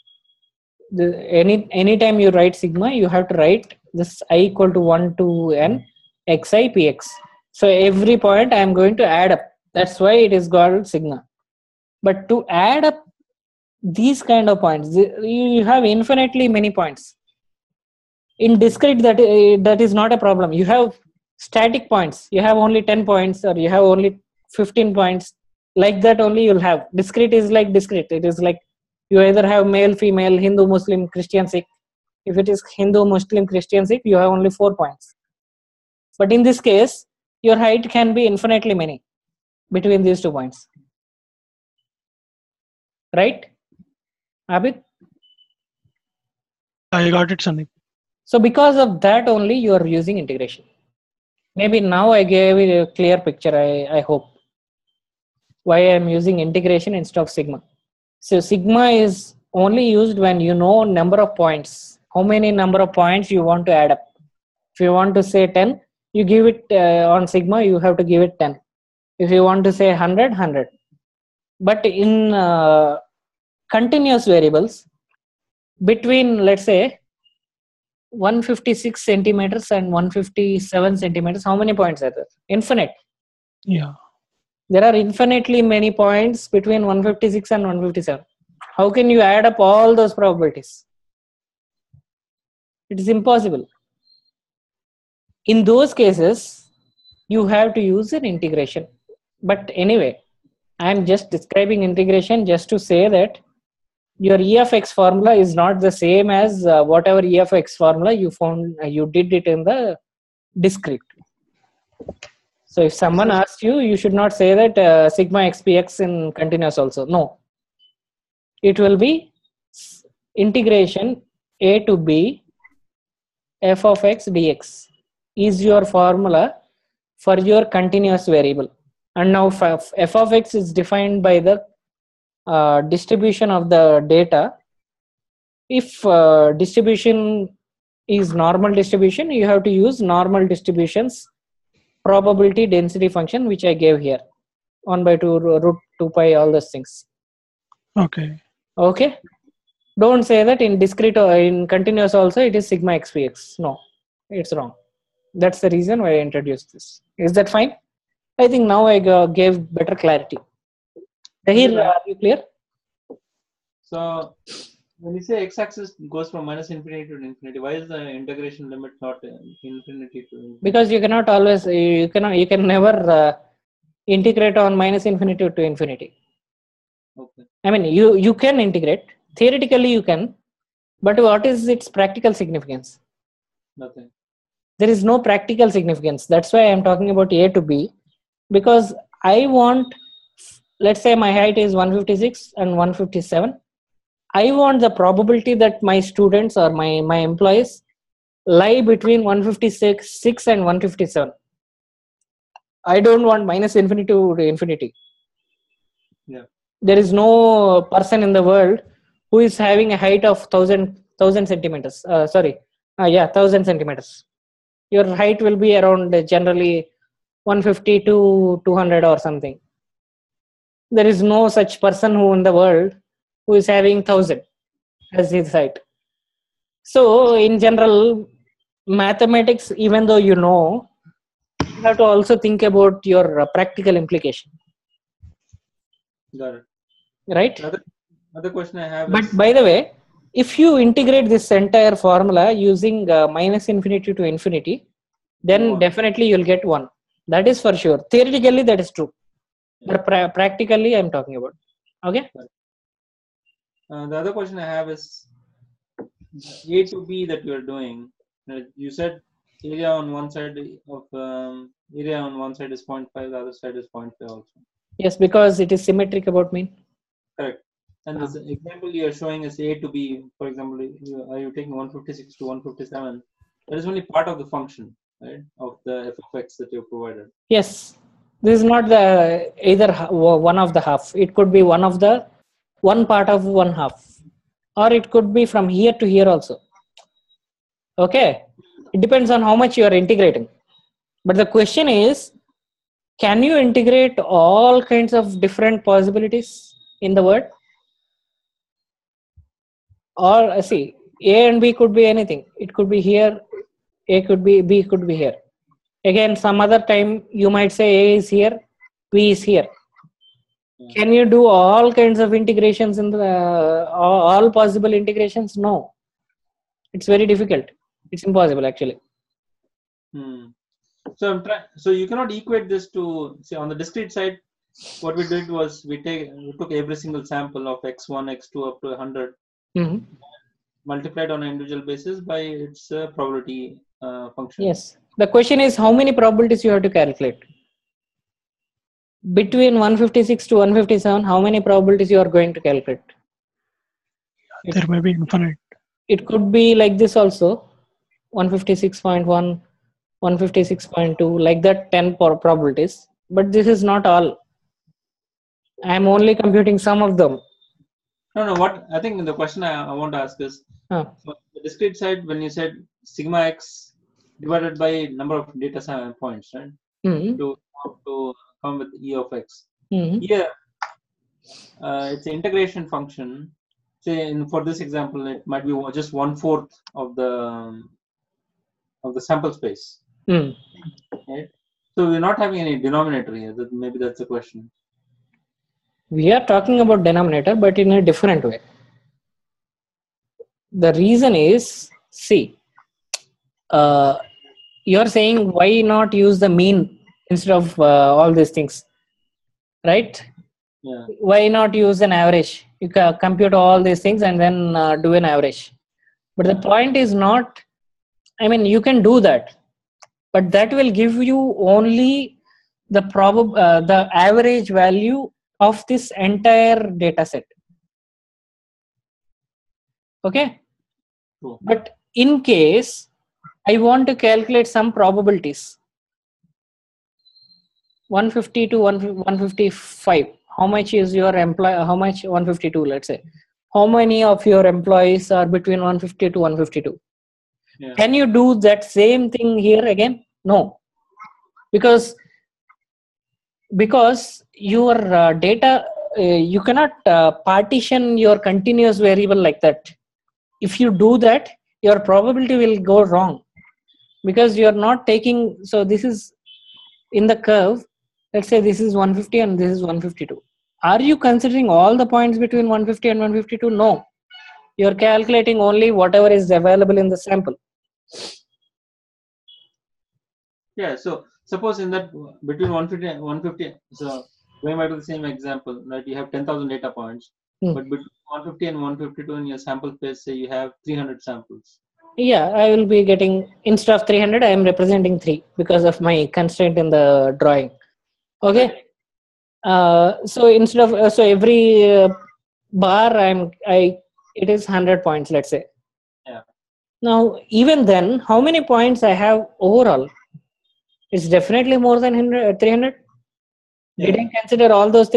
Anytime you write sigma, you have to write this I equal to 1 to n xi px. So every point I am going to add up. That's why it is called sigma. But to add up these kind of points, you have infinitely many points. In discrete, that is not a problem. You have static points. You have only 10 points, or you have only 15 points. Like that only you'll have. Discrete is like discrete. It is like you either have male, female, Hindu, Muslim, Christian, Sikh. If it is Hindu, Muslim, Christian, Sikh, you have only 4 points. But in this case, your height can be infinitely many between these 2 points. Right? Abid? I got it, Sandeep. So because of that only you are using integration. Maybe now I gave you a clear picture, I hope, why I am using integration instead of sigma. So sigma is only used when you know number of points, how many number of points you want to add up. If you want to say 10, you give it on sigma, you have to give it 10. If you want to say 100, 100. But in continuous variables, between, let's say, 156 centimeters and 157 centimeters, how many points are there? Infinite. Yeah. There are infinitely many points between 156 and 157. How can you add up all those probabilities? It is impossible. In those cases, you have to use an integration. But anyway, I am just describing integration just to say that your E of x formula is not the same as whatever E of x formula you found, you did it in the discrete. So if someone asks you, you should not say that sigma xpx in continuous also. No. It will be integration a to b f of x dx is your formula for your continuous variable. And now f of x is defined by the distribution of the data. If distribution is normal distribution, you have to use normal distributions probability density function, which I gave here, 1 by 2 root 2 pi, all those things. Okay. Okay. Don't say that in discrete or in continuous also it is sigma xpx. No, it's wrong. That's the reason why I introduced this. Is that fine? I think now I gave better clarity. Tahir, are you clear? So when you say x-axis goes from minus infinity to infinity, why is the integration limit not infinity to infinity? Because you cannot always, you can never integrate on minus infinity to infinity. Okay. I mean, you can integrate. Theoretically you can, but what is its practical significance? Nothing. There is no practical significance. That's why I'm talking about A to B, because I want, let's say my height is 156 and 157. I want the probability that my students or my employees lie between 156 and 157. I don't want minus infinity to infinity. Yeah. There is no person in the world who is having a height of 1000 centimeters. 1000 centimeters. Your height will be around generally 150 to 200 or something. There is no such person who in the world who is having 1000 as his height. So in general, mathematics, even though you know, you have to also think about your practical implication. Got it. Right? Another question I have is, by the way, if you integrate this entire formula using minus infinity to infinity, then definitely you'll get 1. That is for sure. Theoretically, that is true. Yeah. But practically, I'm talking about. Okay? The other question I have is A to B that you are doing. You said area on one side of area on one side is 0.5, the other side is 0.5 also. Yes, because it is symmetric about mean. Correct. And this example you are showing is A to B. For example, are you taking 156 to 157? That is only part of the function, right? Of the f of x that you provided. Yes, this is not the either one of the half. It could be one part of one half, or it could be from here to here also. Okay, it depends on how much you are integrating. But the question is, can you integrate all kinds of different possibilities in the word? Or see, A and B could be anything. It could be here, A could be, B could be here. Again, some other time you might say A is here, B is here. Can you do all kinds of integrations in the all possible integrations? No, it's very difficult. It's impossible actually. So I'm trying. So you cannot equate this to say on the discrete side. What we did was we took every single sample of x1, x2 up to 100, multiplied on an individual basis by its probability function. Yes. The question is how many probabilities you have to calculate. Between 156 to 157, how many probabilities you are going to calculate? There may be infinite. It could be like this also, 156.1, 156.2, like that 10 probabilities. But this is not all. I am only computing some of them. No. What I think the question I want to ask is, for the discrete side, when you said sigma x divided by number of data points, right? To come with E of x. Here, it's an integration function. Say, for this example, it might be just 1/4 of the sample space. Right? So we're not having any denominator here. Maybe that's the question. We are talking about denominator, but in a different way. The reason is, see, you're saying why not use the mean instead of all these things, right? Yeah. Why not use an average? You can compute all these things and then do an average. But the point is not, I mean, you can do that, but that will give you only the average value of this entire data set. Okay. Cool. But in case I want to calculate some probabilities, 150 to 155, how much is your employee, how much 152, let's say, how many of your employees are between 150 to 152? Yeah. Can you do that same thing here again? No, because your data, you cannot partition your continuous variable like that. If you do that, your probability will go wrong, because you are not taking, so this is in the curve, let's say this is 150 and this is 152. Are you considering all the points between 150 and 152? No, you're calculating only whatever is available in the sample. Yeah, so suppose in that between 150 and 150, so going back to the same example, right? You have 10,000 data points, but between 150 and 152 in your sample space, say you have 300 samples. Yeah, I will be getting, instead of 300, I am representing 3 because of my constraint in the drawing. Okay. So instead of, so every bar, it is 100 points, let's say. Yeah. Now, even then, how many points I have overall? It's definitely more than 300. Yeah. Did I consider all those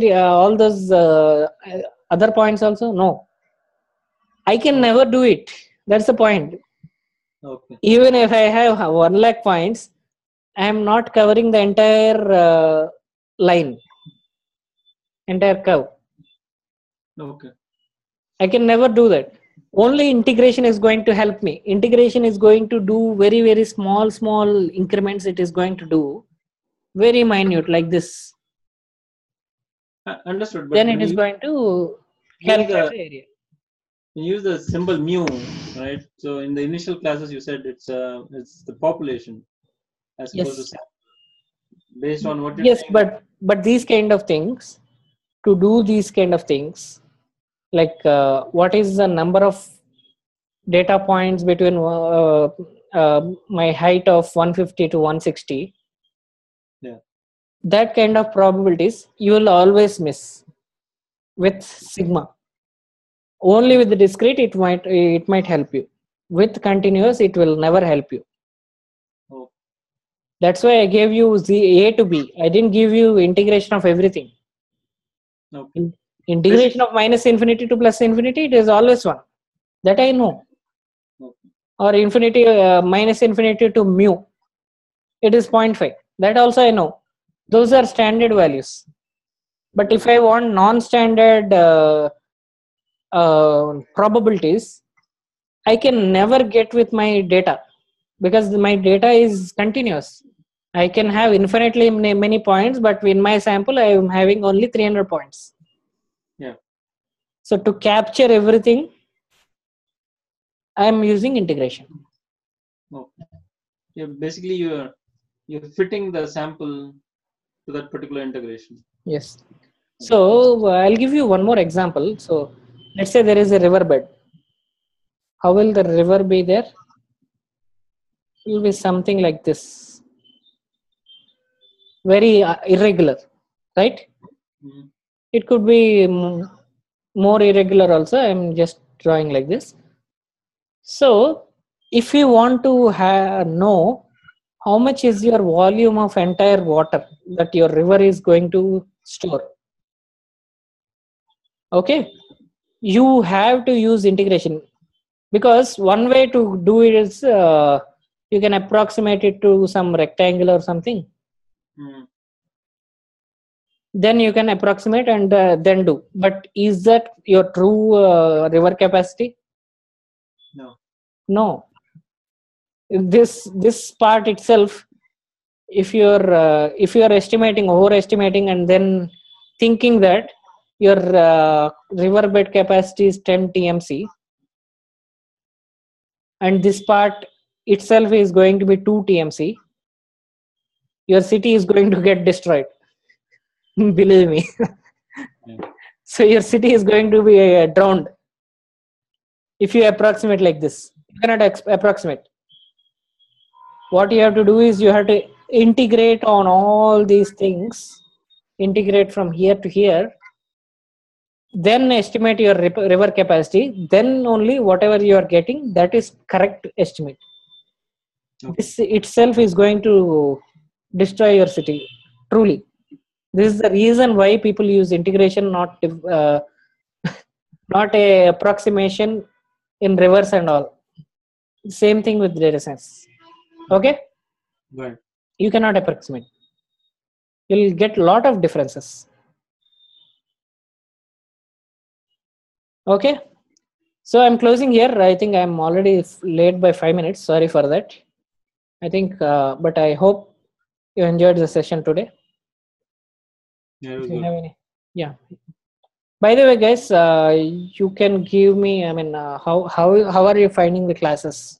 other points also? No. I can never do it. That's the point. Okay. Even if I have 1 lakh points, I am not covering the entire line, entire curve. Okay. I can never do that. Only integration is going to help me. Integration is going to do very, very small increments. It is going to do very minute like this. Understood. But then it is going to calculate the area. You use the symbol mu, right? So in the initial classes, you said it's the population as opposed to based on what you're saying. But these kind of things, to do these kind of things, like what is the number of data points between my height of 150 to 160. Yeah. That kind of probabilities you will always miss with sigma. Only with the discrete it might help you. With continuous it will never help you. Oh. That's why I gave you A to B. I didn't give you integration of everything. Okay. Integration of minus infinity to plus infinity, it is always 1. That I know. Okay. Or infinity minus infinity to mu, it is 0.5. That also I know. Those are standard values. But if I want non-standard probabilities, I can never get with my data because my data is continuous. I can have infinitely many points, but in my sample I am having only 300 points. Yeah. So to capture everything, I am using integration. Okay. Yeah, basically you're fitting the sample to that particular integration. Yes. So I'll give you one more example. So let's say there is a riverbed. How will the river be there? It will be something like this. Very irregular, right? Mm-hmm. It could be more irregular also. I'm just drawing like this. So if you want to know how much is your volume of entire water that your river is going to store, okay, you have to use integration, because one way to do it is you can approximate it to some rectangle or something. Then you can approximate and then do. But is that your true river capacity? No. This part itself, if you're overestimating and then thinking that your riverbed capacity is 10 TMC and this part itself is going to be 2 TMC, your city is going to get destroyed. Believe me. So your city is going to be drowned if you approximate like this. You cannot approximate. What you have to do is you have to integrate on all these things, integrate from here to here, then estimate your river capacity, then only whatever you are getting, that is correct estimate. Okay. This itself is going to destroy your city, truly. This is the reason why people use integration, not a approximation in reverse and all. Same thing with data science. Okay? Right. You cannot approximate. You'll get a lot of differences. Okay? So I'm closing here. I think I'm already late by 5 minutes. Sorry for that. I think, but I hope you enjoyed the session today. Yeah. By the way, guys, you can give me. I mean, how are you finding the classes?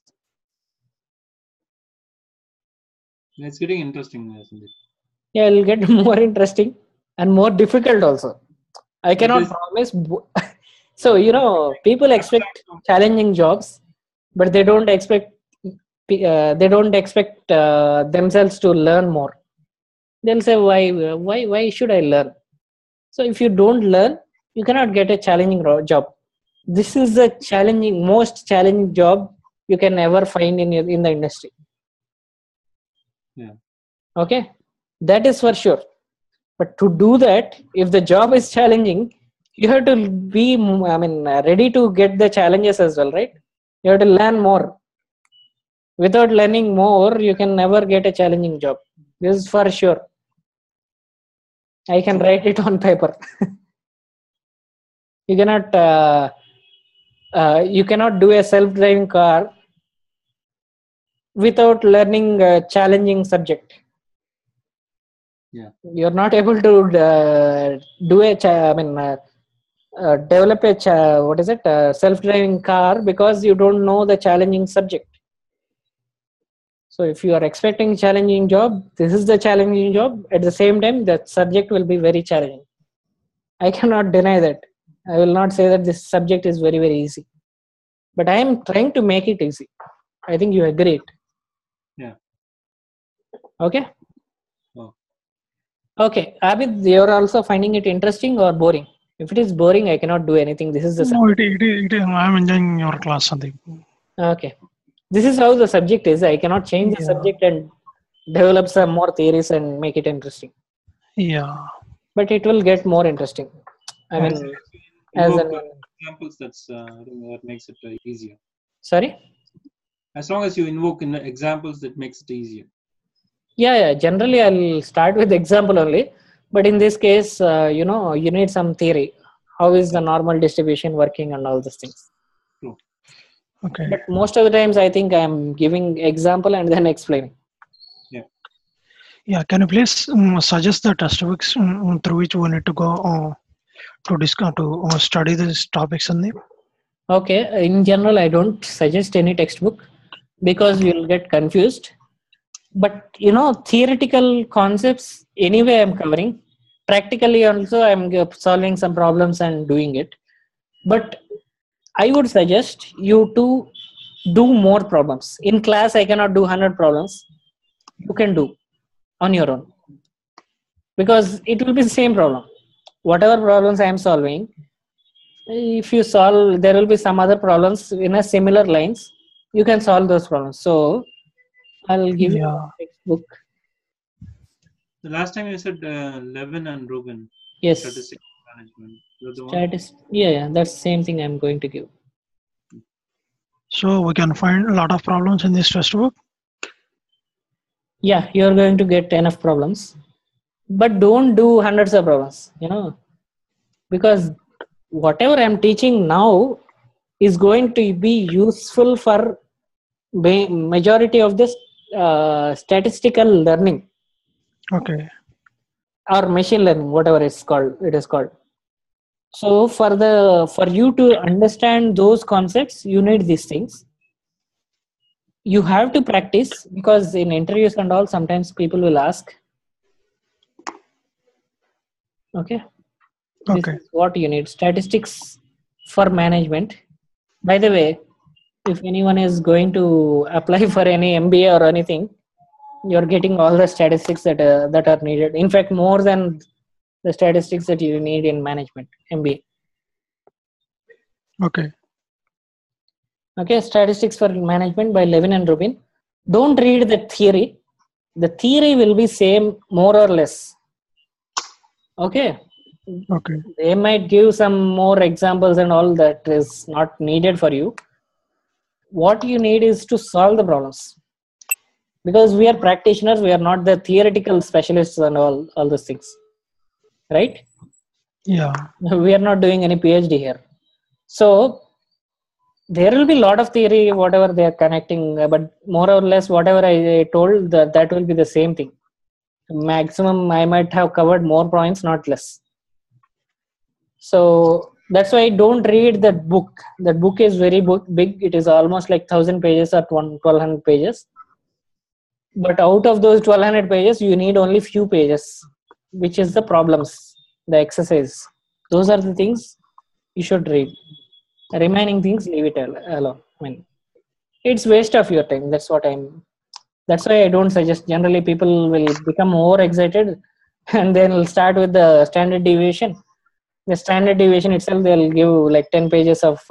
It's getting interesting. Yeah, it'll get more interesting and more difficult also. I cannot promise. So people expect challenging jobs, but they don't expect themselves to learn more. They'll say, why should I learn? So if you don't learn, you cannot get a challenging job. This is the most challenging job you can ever find in the industry. Yeah. Okay, that is for sure. But to do that, if the job is challenging, you have to be, ready to get the challenges as well, right? You have to learn more. Without learning more, you can never get a challenging job. This is for sure. I can write it on paper. You cannot do a self-driving car without learning a challenging subject. Yeah. You're not able to develop a self-driving car because you don't know the challenging subject. So if you are expecting a challenging job, this is the challenging job. At the same time, that subject will be very challenging. I cannot deny that. I will not say that this subject is very, very easy. But I am trying to make it easy. I think you agree. Yeah. Okay? Oh. Okay. Abid, you're also finding it interesting or boring? If it is boring, I cannot do anything. This is the subject. I'm enjoying your class, Sandeep. Okay. This is how the subject is. I cannot change the subject and develop some more theories and make it interesting. Yeah. But it will get more interesting. I mean, as an examples, that makes it easier. Sorry? As long as you invoke in examples, that makes it easier. Yeah. Generally, I'll start with example only. But in this case, you need some theory. How is the normal distribution working and all these things. True. Okay. But most of the times, I think I'm giving example and then explaining. Yeah. Can you please suggest the textbooks through which we need to go to discuss to study these topics, Sandeep? Okay. In general, I don't suggest any textbook because you'll get confused. But theoretical concepts anyway I'm covering. Practically also I'm solving some problems and doing it. But I would suggest you to do more problems. In class, I cannot do 100 problems. You can do on your own. Because it will be the same problem. Whatever problems I am solving, if you solve, there will be some other problems in a similar lines. You can solve those problems. So I'll give you a textbook. The last time you said Levin and Rubin. Yes. Statistical management. Yeah, that's the same thing I'm going to give. So we can find a lot of problems in this textbook. Yeah, you're going to get enough problems, but don't do hundreds of problems. Because whatever I'm teaching now is going to be useful for majority of this statistical learning. Okay. Or machine learning, whatever it is called. So for you to understand those concepts, you need these things. You have to practice, because in interviews and all, sometimes people will ask. Okay. This is what you need. Statistics for management. By the way, if anyone is going to apply for any MBA or anything, you're getting all the statistics that are needed. In fact, more than the statistics that you need in management MBA. Okay, Statistics for Management by Levin and Rubin. Don't read the theory. The theory will be same more or less. Okay. They might give some more examples and all that is not needed for you. What you need is to solve the problems. Because we are practitioners, we are not the theoretical specialists and all those things. Right? Yeah. We are not doing any PhD here. So there will be a lot of theory, whatever they are connecting, but more or less whatever I told, that will be the same thing. Maximum I might have covered more points, not less. So that's why I don't read that book. That book is very big. It is almost like 1,000 pages or 1,200 pages. But out of those 1,200 pages, you need only few pages, which is the problems, the exercise. Those are the things you should read. Remaining things, leave it alone. I mean, it's waste of your time. That's why I don't suggest. Generally, people will become more excited and then will start with the standard deviation. The standard deviation itself, they'll give like 10 pages of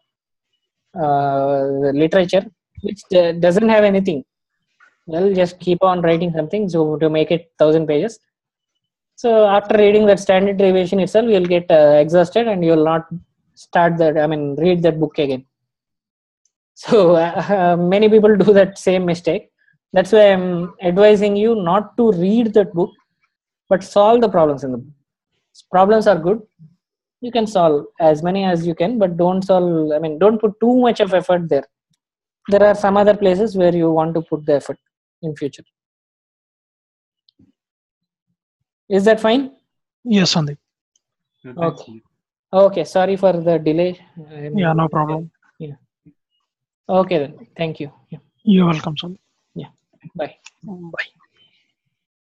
literature, which doesn't have anything. Well, just keep on writing something to make it 1,000 pages. So after reading that standard deviation itself, you'll get exhausted and you'll not read that book again. So many people do that same mistake. That's why I'm advising you not to read that book, but solve the problems in the book. Problems are good. You can solve as many as you can, but don't put too much of effort there. There are some other places where you want to put the effort in future. Is that fine? Yes, Sandeep. Okay. Sorry for the delay. Yeah, no problem. Yeah. Okay then. Thank you. Yeah. You're welcome, Sandeep. Yeah. Bye. Bye.